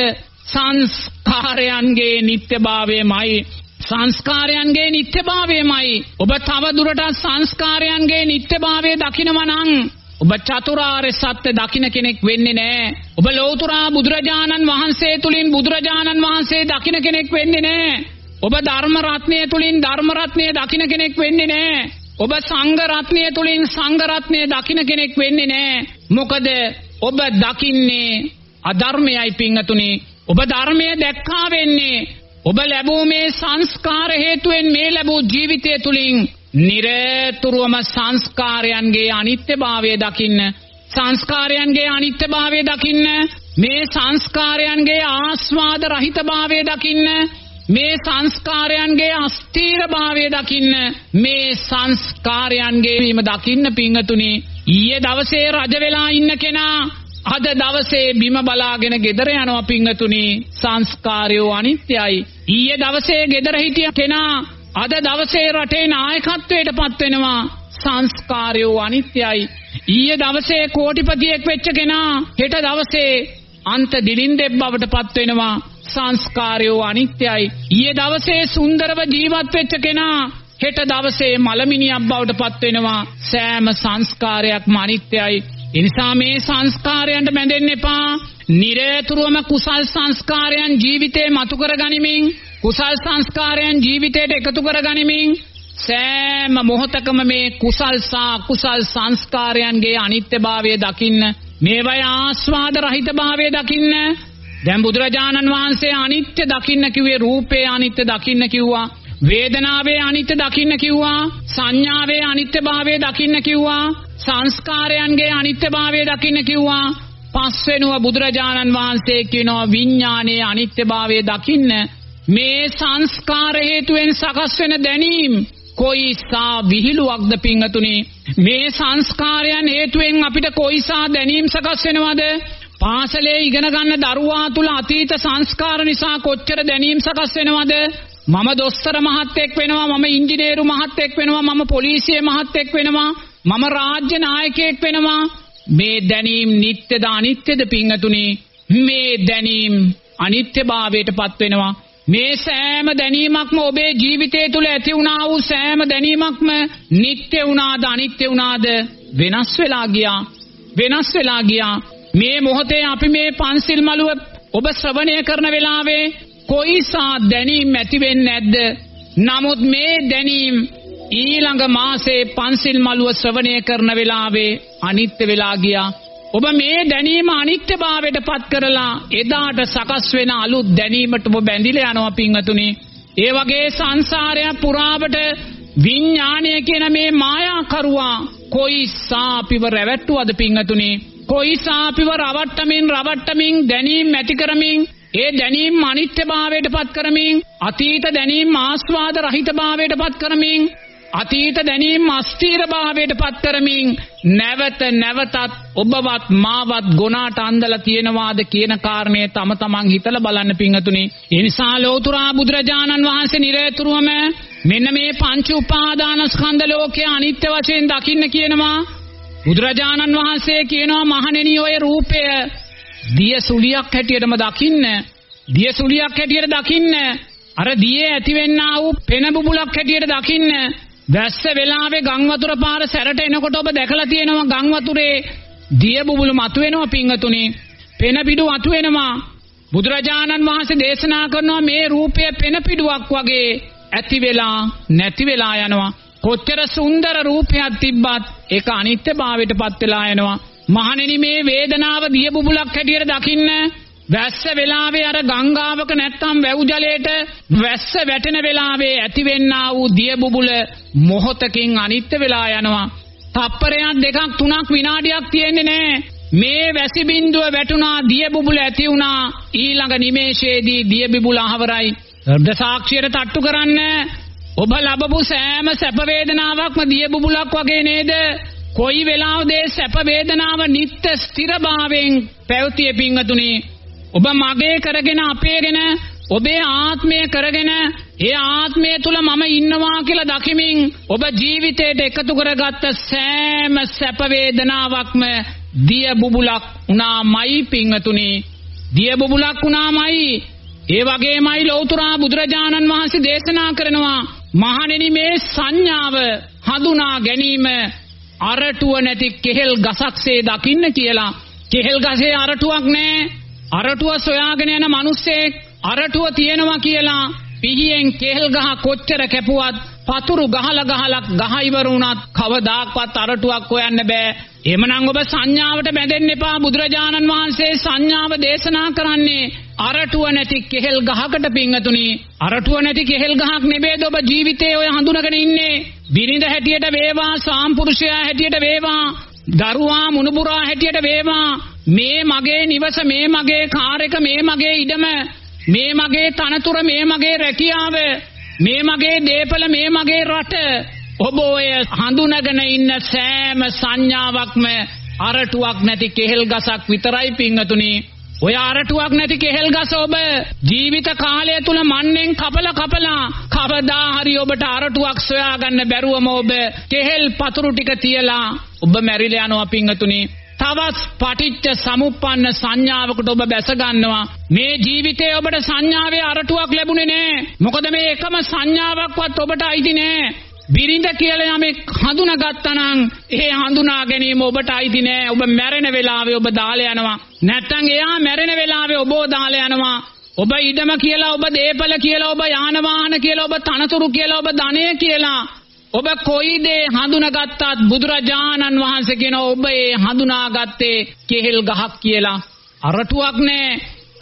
සංස්කාරයන්ගේ නිත්‍යභාවයමයි. සංස්කාරයන්ගේ නිත්‍යභාවයමයි. ඔබ තව දුරටත් සංස්කාරයන්ගේ නිත්‍යභාවය දකිනවා නම් ඔබ චතුරාර්ය සත්‍ය දකින්න කෙනෙක් වෙන්නේ නැහැ. ඔබ ලෞතුරා බුදුරජාණන් වහන්සේ තුලින් බුදුරජාණන් වහන්සේ දකින්න කෙනෙක් වෙන්නේ නැහැ. ඔබ ධර්ම රත්නය තුලින් ධර්ම රත්නය දකින්න කෙනෙක් වෙන්නේ නැහැ. ඔබ සංඝ රත්නය තුලින් සංඝ රත්නය දකින්න කෙනෙක් වෙන්නේ නැහැ. මොකද ඔබ දකින්නේ අධර්මයයි පින්වතුනි. ඔබ ධර්මයේ දැක්කා වෙන්නේ ඔබ ලැබූ මේ සංස්කාර හේතුවෙන් මේ ලැබූ ජීවිතය තුලින් නිරතුරුවම සංස්කාරයන්ගේ අනිත්‍යභාවය දකින්න. සංස්කාරයන්ගේ අනිත්‍යභාවය දකින්න. මේ සංස්කාරයන්ගේ ආස්වාද රහිතභාවය දකින්න. මේ සංස්කාරයන්ගේ අස්ථීරභාවය දකින්න. මේ සංස්කාරයන්ගේ වීම දකින්න පින්වතුනි. ඊයේ දවසේ රජ වෙලා ඉන්න කෙනා අද දවසේ බිම බලාගෙන ගෙදර යනවා පින්වතුනි. සංස්කාරයෝ අනිත්‍යයි. ඊයේ දවසේ ගෙදර හිටිය කෙනා අද දවසේ රටේ නායකත්වයට පත් වෙනවා. සංස්කාරයෝ අනිත්‍යයි. ඊයේ දවසේ කෝටිපතියෙක් වෙච්ච කෙනා හෙට දවසේ අන්ත දිලින්දෙක් බවට පත් වෙනවා. සංස්කාරයෝ අනිත්‍යයි. ඊයේ දවසේ සුන්දරව ජීවත් වෙච්ච කෙනා හෙට දවසේ මලමිනියක් බවට පත් වෙනවා. සෑම සංස්කාරයක්ම අනිත්‍යයි. එනිසා මේ සංස්කාරයන්ට බැඳෙන්න එපා. නිරතුරුවම කුසල් සංස්කාරයන් ජීවිතේ මතු කර ගනිමින් කුසල් සංස්කාරයන් ජීවිතයට එකතු කර ගනිමින් සෑම මොහොතකම මේ කුසල් සංස්කාරයන්ගේ අනිත්‍යභාවය දකින්න. මේවයි ආස්වාද රහිතභාවය දකින්න. දැන් බුදුරජාණන් වහන්සේ අනිත්‍ය දකින්න කිව්වේ රූපේ අනිත්‍ය දකින්න කිව්වා. වේදනාවේ අනිත්‍ය දකින්න කිව්වා. සංඥාවේ අනිත්‍යභාවය දකින්න කිව්වා. සංස්කාරයන්ගේ අනිත්‍යභාවය දකින්න කිව්වා. පස්වෙනුව බුදුරජාණන් වහන්සේ කියනවා විඥානයේ අනිත්‍යභාවය දකින්න. මේ සංස්කාර හේතුවෙන් සකස් වෙන දැනීම කොයිසා විහිළුවක්ද පින්වතුනි. මේ සංස්කාරයන් හේතුවෙන් අපිට කොයිසා දැනීම් සකස් වෙනවද? පාසලේ ඉගෙන ගන්න දරුවා තුල අතීත සංස්කාර නිසා කොච්චර දැනීම් සකස් වෙනවද? මම දොස්තර මහත්තයෙක් වෙනවා, මම ඉංජිනේරු මහත්තයෙක් වෙනවා, මම පොලිසිය මහත්තයෙක් වෙනවා, මම රාජ්‍ය නායකයෙක් වෙනවා. මේ දැනීම් නිට්ටයද අනිත්‍යද පින්වතුනි? මේ දැනීම් අනිත්‍යභාවයට පත් වෙනවා. මේ සෑම දැනීමක්ම ඔබේ ජීවිතය තුළ ඇති වුණා වූ සෑම දැනීමක්ම නිට්ටය වුණාද අනිත්‍ය වුණාද වෙනස් වෙලා ගියා. මේ මොහොතේ අපි මේ පන්සිල් මළුව ඔබ ශ්‍රවණය කරන වෙලාවේ කොයිසා දැනීම් ඇති වෙන්නේ නැද්ද? නමුත් මේ දැනීම් ඊළඟ මාසේ පන්සිල් මළුව ශ්‍රවණය කරන වෙලාවේ අනිත්‍ය වෙලා ගියා. ඔබ මේ දැනීම අනිත්‍යභාවයට පත් කරලා එදාට සකස් වෙන අලුත් දැනීමට ඔබ බැඳිලා යනවා පින්වතුනි. ඒ වගේ සංසාරය පුරාවට විඥාණය කියන මේ මායාකරුවා කොයිසා අපිව රැවට්ටුවද පින්වතුනි? කොයිසා අපිව රවට්ටමින් දැනීම් ඇති කරමින් ඒ දැනීම් අනිත්‍යභාවයට පත් කරමින් අතීත දැනීම් ආස්වාද රහිතභාවයට පත් කරමින් අතීත දැනීම් අස්ථීර භාවයට පත් කරමින් නැවත නැවතත් ඔබවත් මාවත් ගොනාට අන්දලා තියෙනවාද කියන කාරණේ තම තමන් හිතලා බලන්න පිංගතුනි. ඒ නිසා ලෝතුරා බුදුරජාණන් වහන්සේ නිරේතුරුවම මෙන්න මේ පංච උපාදානස්කන්ධ ලෝකයේ අනිත්‍ය වශයෙන් දකින්න කියනවා. බුදුරජාණන් වහන්සේ කියනවා මහණෙනි ඔය රූපය දිය සුලියක් හැටියටම දකින්න. දිය සුලියක් හැටියට දකින්න. අර දියේ ඇතිවෙන්නා වූ පෙන බුබුලක් හැටියට දකින්න. වැස්ස වෙලාවේ ගම් වතුර පාර සැරට එනකොට ඔබ දැකලා තියෙනවා ගම් වතුරේ දිය බුබුලු මතුවෙනවා පිංගතුනි. පෙන පිඩු මතුවෙනවා. බුදුරජාණන් වහන්සේ දේශනා කරනවා මේ රූපය පෙන පිඩුවක් වගේ ඇති වෙලා නැති වෙලා යනවා. කොච්චර සුන්දර රූපයක් තිබ්බත් ඒක අනිත්‍යභාවයට පත් වෙලා යනවා. මහණෙනි මේ වේදනාව දිය බුබුලක් හැටියට දකින්න. වැස්ස වෙලාවේ අර ගංගාවක නැත්තම් වැව් ජලයට වැස්ස වැටෙන වෙලාවේ ඇතිවෙන්නා වූ දිය බුබුල මොහොතකින් අනිත්‍ය වෙලා යනවා. තප්පරයක් දෙකක් තුනක් විනාඩියක් තියෙන්නේ නැහැ. මේ වැසි බින්දුව වැටුණා දිය බුබුල ඇති වුණා. ඊළඟ නිමේෂයේදී දිය බුබුල අහවරයි. හෘද සාක්ෂියට තට්ටු කරන්න. ඔබ ලැබපු සෑම සැප වේදනාවක්ම දිය බුබුලක් වගේ නේද? කොයි වෙලාවද සැප වේදනාව නිත්‍ය ස්ථිරභාවයෙන් පැවතිය පිංගතුනි. ඔබ මගේ කරගෙන අපේගෙන ඔබේ ආත්මය කරගෙන ඒ ආත්මය තුල මම ඉන්නවා කියලා දකිමින් ඔබ ජීවිතයට එකතු කරගත්ත සෑම සැප වේදනාවක්ම දිය බුබුලක් උනාමයි පිංගතුනි. දිය බුබුලක් උනාමයි. ඒ වගේමයි ලෞතුරා බුදුරජාණන් වහන්සේ දේශනා කරනවා මහණෙනි මේ සංඥාව හඳුනා ගැනීම අරටුව නැති කෙහෙල් ගසක්සේ දකින්න කියලා. කෙහෙල් ගසේ අරටුවක් නැහැ. අරටුව සොයාගෙන යන මිනිස්සෙක් අරටුව තියෙනවා කියලා පිහියෙන් කෙහෙල් ගහ කොච්චර කැපුවත් පතුරු ගහලා ගහ ඉවර වුණත් කවදාක්වත් අරටුවක් හොයන්න බෑ. එමනම් ඔබ සංඥාවට බැඳෙන්න එපා. බුදුරජාණන් වහන්සේ සංඥාව දේශනා කරන්නේ අරටුව නැති කෙහෙල් ගහකට පිංගතුනි. අරටුව නැති කෙහෙල් ගහක් නෙමෙයිද ඔබ ජීවිතේ ඔය හඳුනගෙන ඉන්නේ. බිරිඳ හැටියට වේවා, සාම්පුරුෂයා හැටියට වේවා, දරුවා මුණුබුරා හැටියට වේවා, මේ මගේ නිවස, මේ මගේ කාර් එක, මේ මගේ ඉඩම, මේ මගේ තනතුර, මේ මගේ රැකියාව, මේ මගේ දේපල, මේ මගේ රට. ඔබ ඔය හඳුනගෙන ඉන්න සෑම සංඥාවක්ම අරටුවක් නැති කෙහෙල් ගසක් විතරයි පිංගතුනි. ඔය අරටුවක් නැති කෙහෙල් ගස ඔබ ජීවිත කාලය තුල මන්නෙන් කපලා කවදා හරි ඔබට අරටුවක් සොයාගන්න බැරුවම ඔබ කෙහෙල් පතුරු ටික තියලා ඔබ මැරිලා යනවා පිංගතුනි. තවත් පටිච්ච සමුප්පන්න සංඥාවකට ඔබ බැස ගන්නවා. මේ ජීවිතේ ඔබට සංඥාවේ අරටුවක් ලැබුණේ නැහැ. මොකද මේ එකම සංඥාවක්වත් ඔබට අයිති නැහැ. බිරිඳ කියලා යමෙක් හඳුනාගත්තා නම් ඒ හඳුනා ගැනීම ඔබට අයිති නෑ. ඔබ මැරෙන වෙලාවේ ඔබ දාලා යනවා. නැත්තම් එයා මැරෙන වෙලාවේ ඔබව දාලා යනවා. ඔබ ඉඩම කියලා, ඔබ දේපල කියලා, ඔබ යාන වාහන කියලා, ඔබ තනතුරු කියලා, ඔබ ධනය කියලා, ඔබ කොයි දේ හඳුනාගත්තත් බුදුරජාණන් වහන්සේ කියන ඔබ ඒ හඳුනාගත්තේ කෙහෙල් ගහක් කියලා. අරටුවක් නෑ.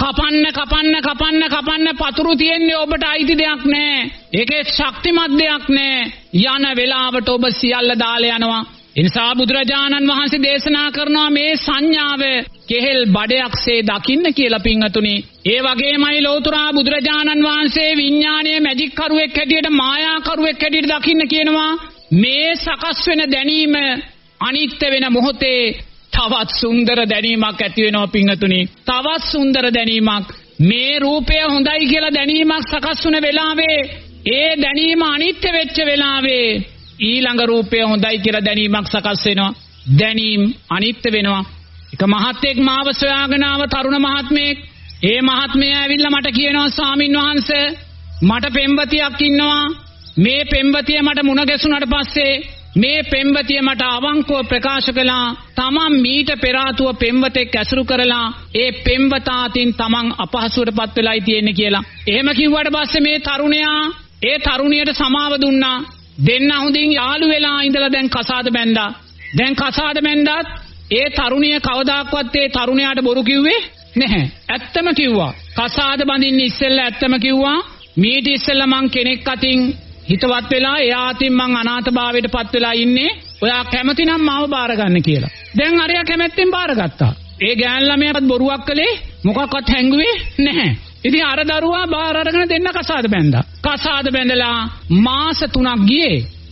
කපන්න පතුරු තියෙන්නේ ඔබට අයිති දෙයක් නෑ. ඒකේ ශක්තිමත් දෙයක් නෑ. යන වෙලාවට ඔබ සියල්ල දාලා යනවා. ඒ නිසා බුදුරජාණන් වහන්සේ දේශනා කරනවා මේ සංඥාව කෙහෙල් බඩයක්සේ දකින්න කියලා පිංගතුනි. ඒ වගේමයි ලෞතුරා බුදුරජාණන් වහන්සේ විඥානයේ මැජික් කරුවෙක් හැටියට, මායා කරුවෙක් හැටියට දකින්න කියනවා. මේ සකස් වෙන දැනීම අනිත්‍ය වෙන මොහොතේ තවත් සුන්දර දැනීමක් ඇති වෙනවා පිංගතුනි. තවත් සුන්දර දැනීමක්. මේ රූපය හොඳයි කියලා දැනීමක් සකස් වුණ වෙලාවේ, ඒ දැනීම අනිත්‍ය වෙච්ච වෙලාවේ ඊළඟ රූපය හොඳයි කියලා දැනීමක් සකස් වෙනවා. දැනීම අනිත්‍ය වෙනවා. එක මහත්ෙක් මාව සොයාගෙන ආව තරුණ මහත්මයෙක්. ඒ මහත්මයා ඇවිල්ලා මට කියනවා ස්වාමින් වහන්සේ මට පෙම්වතියක් ඉන්නවා. මේ පෙම්වතිය මට මුණ ගැසුණාට පස්සේ මේ පෙම්වතිය මට අවංකව ප්‍රකාශ කළා තමන් මීට පෙර ආතුව පෙම්වතෙක් ඇසුරු කරලා ඒ පෙම්වතාටින් තමන් අපහසුවටපත් වෙලායි තියෙන්නේ කියලා. එහෙම කිව්වට පස්සේ මේ තරුණයා ඒ තරුණියට සමාව දුන්නා. දෙන්න හොඳින් යාළු වෙලා ඉඳලා දැන් කසාද බැන්දා. දැන් කසාද බැන්දත් ඒ තරුණිය කවදාක්වත් ඒ තරුණයාට බොරු කිව්වේ නැහැ. ඇත්තම කිව්වා. කසාද බඳින්න ඉස්සෙල්ලා ඇත්තම කිව්වා. මීට ඉස්සෙල්ලා මං කෙනෙක් අතින් හිතවත් වෙලා එයා අතින් මං අනාථභාවයට පත් වෙලා ඉන්නේ. ඔයා කැමති නම් මාව බාර ගන්න කියලා. දැන් අරයා කැමැත්තෙන් බාරගත්තා. ඒ ගෑන් ළමයාට බොරුවක් කළේ මොකක්වත් හැංගුවේ නැහැ. ඉතින් අර දරුවා බාර අරගෙන දෙන්න කසාද බැන්දා. කසාද බැඳලා මාස 3ක් ගියේ.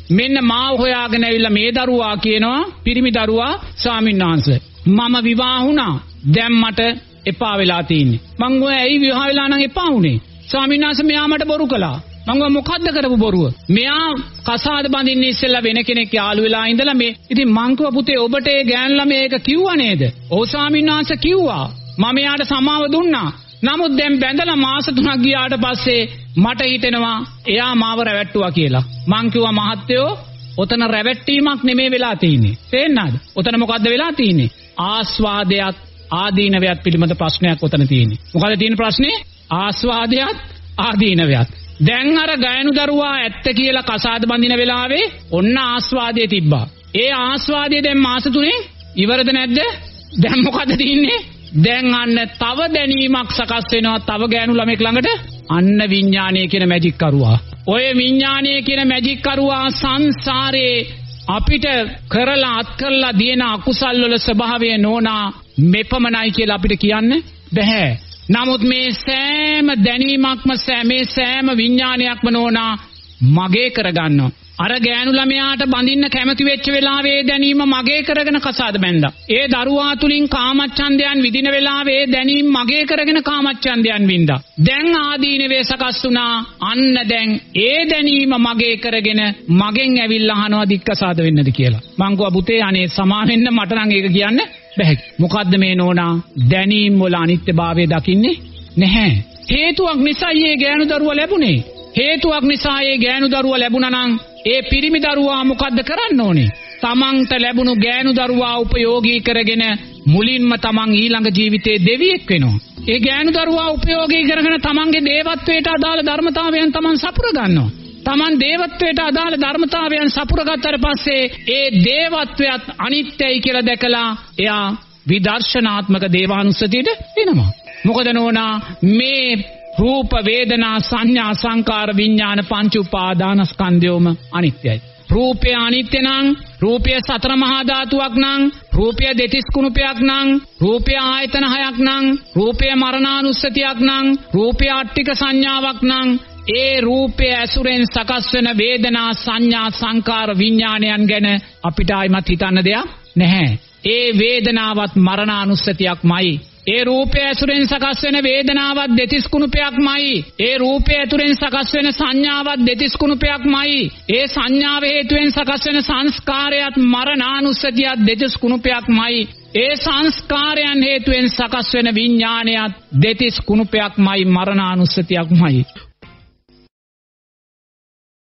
මෙන්න මාව හොයාගෙන ඇවිල්ලා මේ දරුවා කියනවා පිරිමි දරුවා ස්වාමීන් වහන්සේ මම විවාහ වුණා දැන් මට එපා වෙලා තියෙන්නේ. මං ඔය ඇයි විවාහ වෙලා නම් එපා වුනේ? ස්වාමීන් වහන්සේ මෙයා මට බොරු කළා. මං මොකද්ද කරපු බොරුව? මෙයා කසාද බඳින්න ඉස්සෙල්ලා වෙන කෙනෙක් යාළු වෙලා ඉඳලා මේ ඉතින් මං කිව්වා පුතේ ඔබට ඒ ගෑනු ළමයා ඒක කිව්වා නේද? ඔව් ස්වාමීන් වහන්සේ කිව්වා. මම එයාට සමාව දුන්නා. නමුත් දැන් බැඳලා මාස 3ක් ගියාට පස්සේ මට හිතෙනවා එයා මාව රැවට්ටුවා කියලා. මං කිව්වා මහත්තයෝ ඔතන රැවට්ටීමක් නෙමෙයි වෙලා තියෙන්නේ. තේරෙනවද? ඔතන මොකද්ද වෙලා තියෙන්නේ? ආස්වාදයක් ආදීනවයත් පිළිබඳ ප්‍රශ්නයක් ඔතන තියෙන්නේ. මොකද තියෙන ප්‍රශ්නේ? ආස්වාදයක් ආදීනවයත්. දැන් අර ගෑනු දරුවා ඇත්ත කියලා කසාද බඳින වෙලාවේ ඔන්න ආස්වාදයේ තිබ්බා. ඒ ආස්වාදයේ දැන් මාස 3 ඉවරද නැද්ද? දැන් මොකද තියෙන්නේ? දැන් අන්න තව දැනීමක් සකස් වෙනවා තව ගෑනු ළමෙක් ළඟට. අන්න විඥානය කියන මැජික් කරුවා. ඔය විඥානය කියන මැජික් කරුවා සංසාරේ අපිට කරලා අත් කරලා දින අකුසල් වල ස්වභාවය නෝනා මෙපමණයි කියලා අපිට කියන්න බෑ. නමුත් මේ සෑම දැනීමක්ම මේ සෑම විඥානයක්ම නෝනා මගේ කරගන්නවා. අර ගෑනු ළමයාට බඳින්න කැමති වෙච්ච වෙලාවේ දැනීම මගේ කරගෙන කසාද බැඳා. ඒ දරුවා තුලින් කාමච්ඡන්දයන් විදින වෙලාවේ දැනීම මගේ කරගෙන කාමච්ඡන්දයන් වින්දා. දැන් ආදීනවේ සකස් වුණා. අන්න දැන් ඒ දැනීම මගේ කරගෙන මගෙන් ඇවිල්ලා අහනවා දික්කසාද වෙන්නද කියලා. මං කිව්වා පුතේ අනේ සමාවෙන්න මට නම් ඒක කියන්න බැහැ. මොකද්ද මේ නෝනා දැනීම් වල අනිත්‍යභාවය දකින්නේ නැහැ. හේතුවක් නිසා මේ ගෑනු දරුවා ලැබුණේ. හේතුවක් නිසා මේ ගෑනු දරුවා ලැබුණා නම් ඒ පිරිමි දරුවා මොකද්ද කරන්න ඕනේ? තමන්ට ලැබුණු ගෑනු දරුවා උපයෝගී කරගෙන මුලින්ම තමන් ඊළඟ ජීවිතේ දෙවියෙක් වෙනවා. ඒ ගෑනු දරුවා උපයෝගී කරගෙන තමන්ගේ දේවත්වයට අදාළ ධර්මතාවයන් තමන් සපුර ගන්නවා. තමන් දේවත්වයට අදාළ ධර්මතාවයන් සපුරගත්තට පස්සේ ඒ දේවත්වයත් අනිත්‍යයි කියලා දැකලා එයා විදර්ශනාත්මක දේවානුස්සතියට එනවා. මොකද නෝනා මේ රූප වේදනා සංඥා සංකාර විඥාන පංච උපාදානස්කන්ධයම අනිත්‍යයි. රූපය අනිත්‍ය නම් රූපය සතර මහා ධාතුවක් නම් රූපය දෙතිස් කුණුපයක් නම් රූපය ආයතන හයක් නම් රූපය මරණානුස්සතියක් නම් රූපය අට්ටික සංඥාවක් නම් ඒ රූපය ඇසුරෙන් සකස් වෙන වේදනා සංඥා සංකාර විඥානයන් ගැන අපිට ආයිමත් හිතන්න දෙයක් නැහැ. ඒ වේදනාවත් මරණානුස්සතියක්මයි. ඒ රූපය ඇසුරෙන් සකස් වෙන වේදනාවත් දෙතිස් කුණුපයක්මයි. ඒ රූපය ඇතුලෙන් සකස් වෙන සංඥාවත් දෙතිස් කුණුපයක්මයි. ඒ සංඥාව හේතුවෙන් සකස් වෙන සංස්කාරයත් මරණානුස්සතියත් දෙතිස් කුණුපයක්මයි. ඒ සංස්කාරයන් හේතුවෙන් සකස් වෙන විඥානයත් දෙතිස් කුණුපයක්මයි මරණානුස්සතියක්මයි.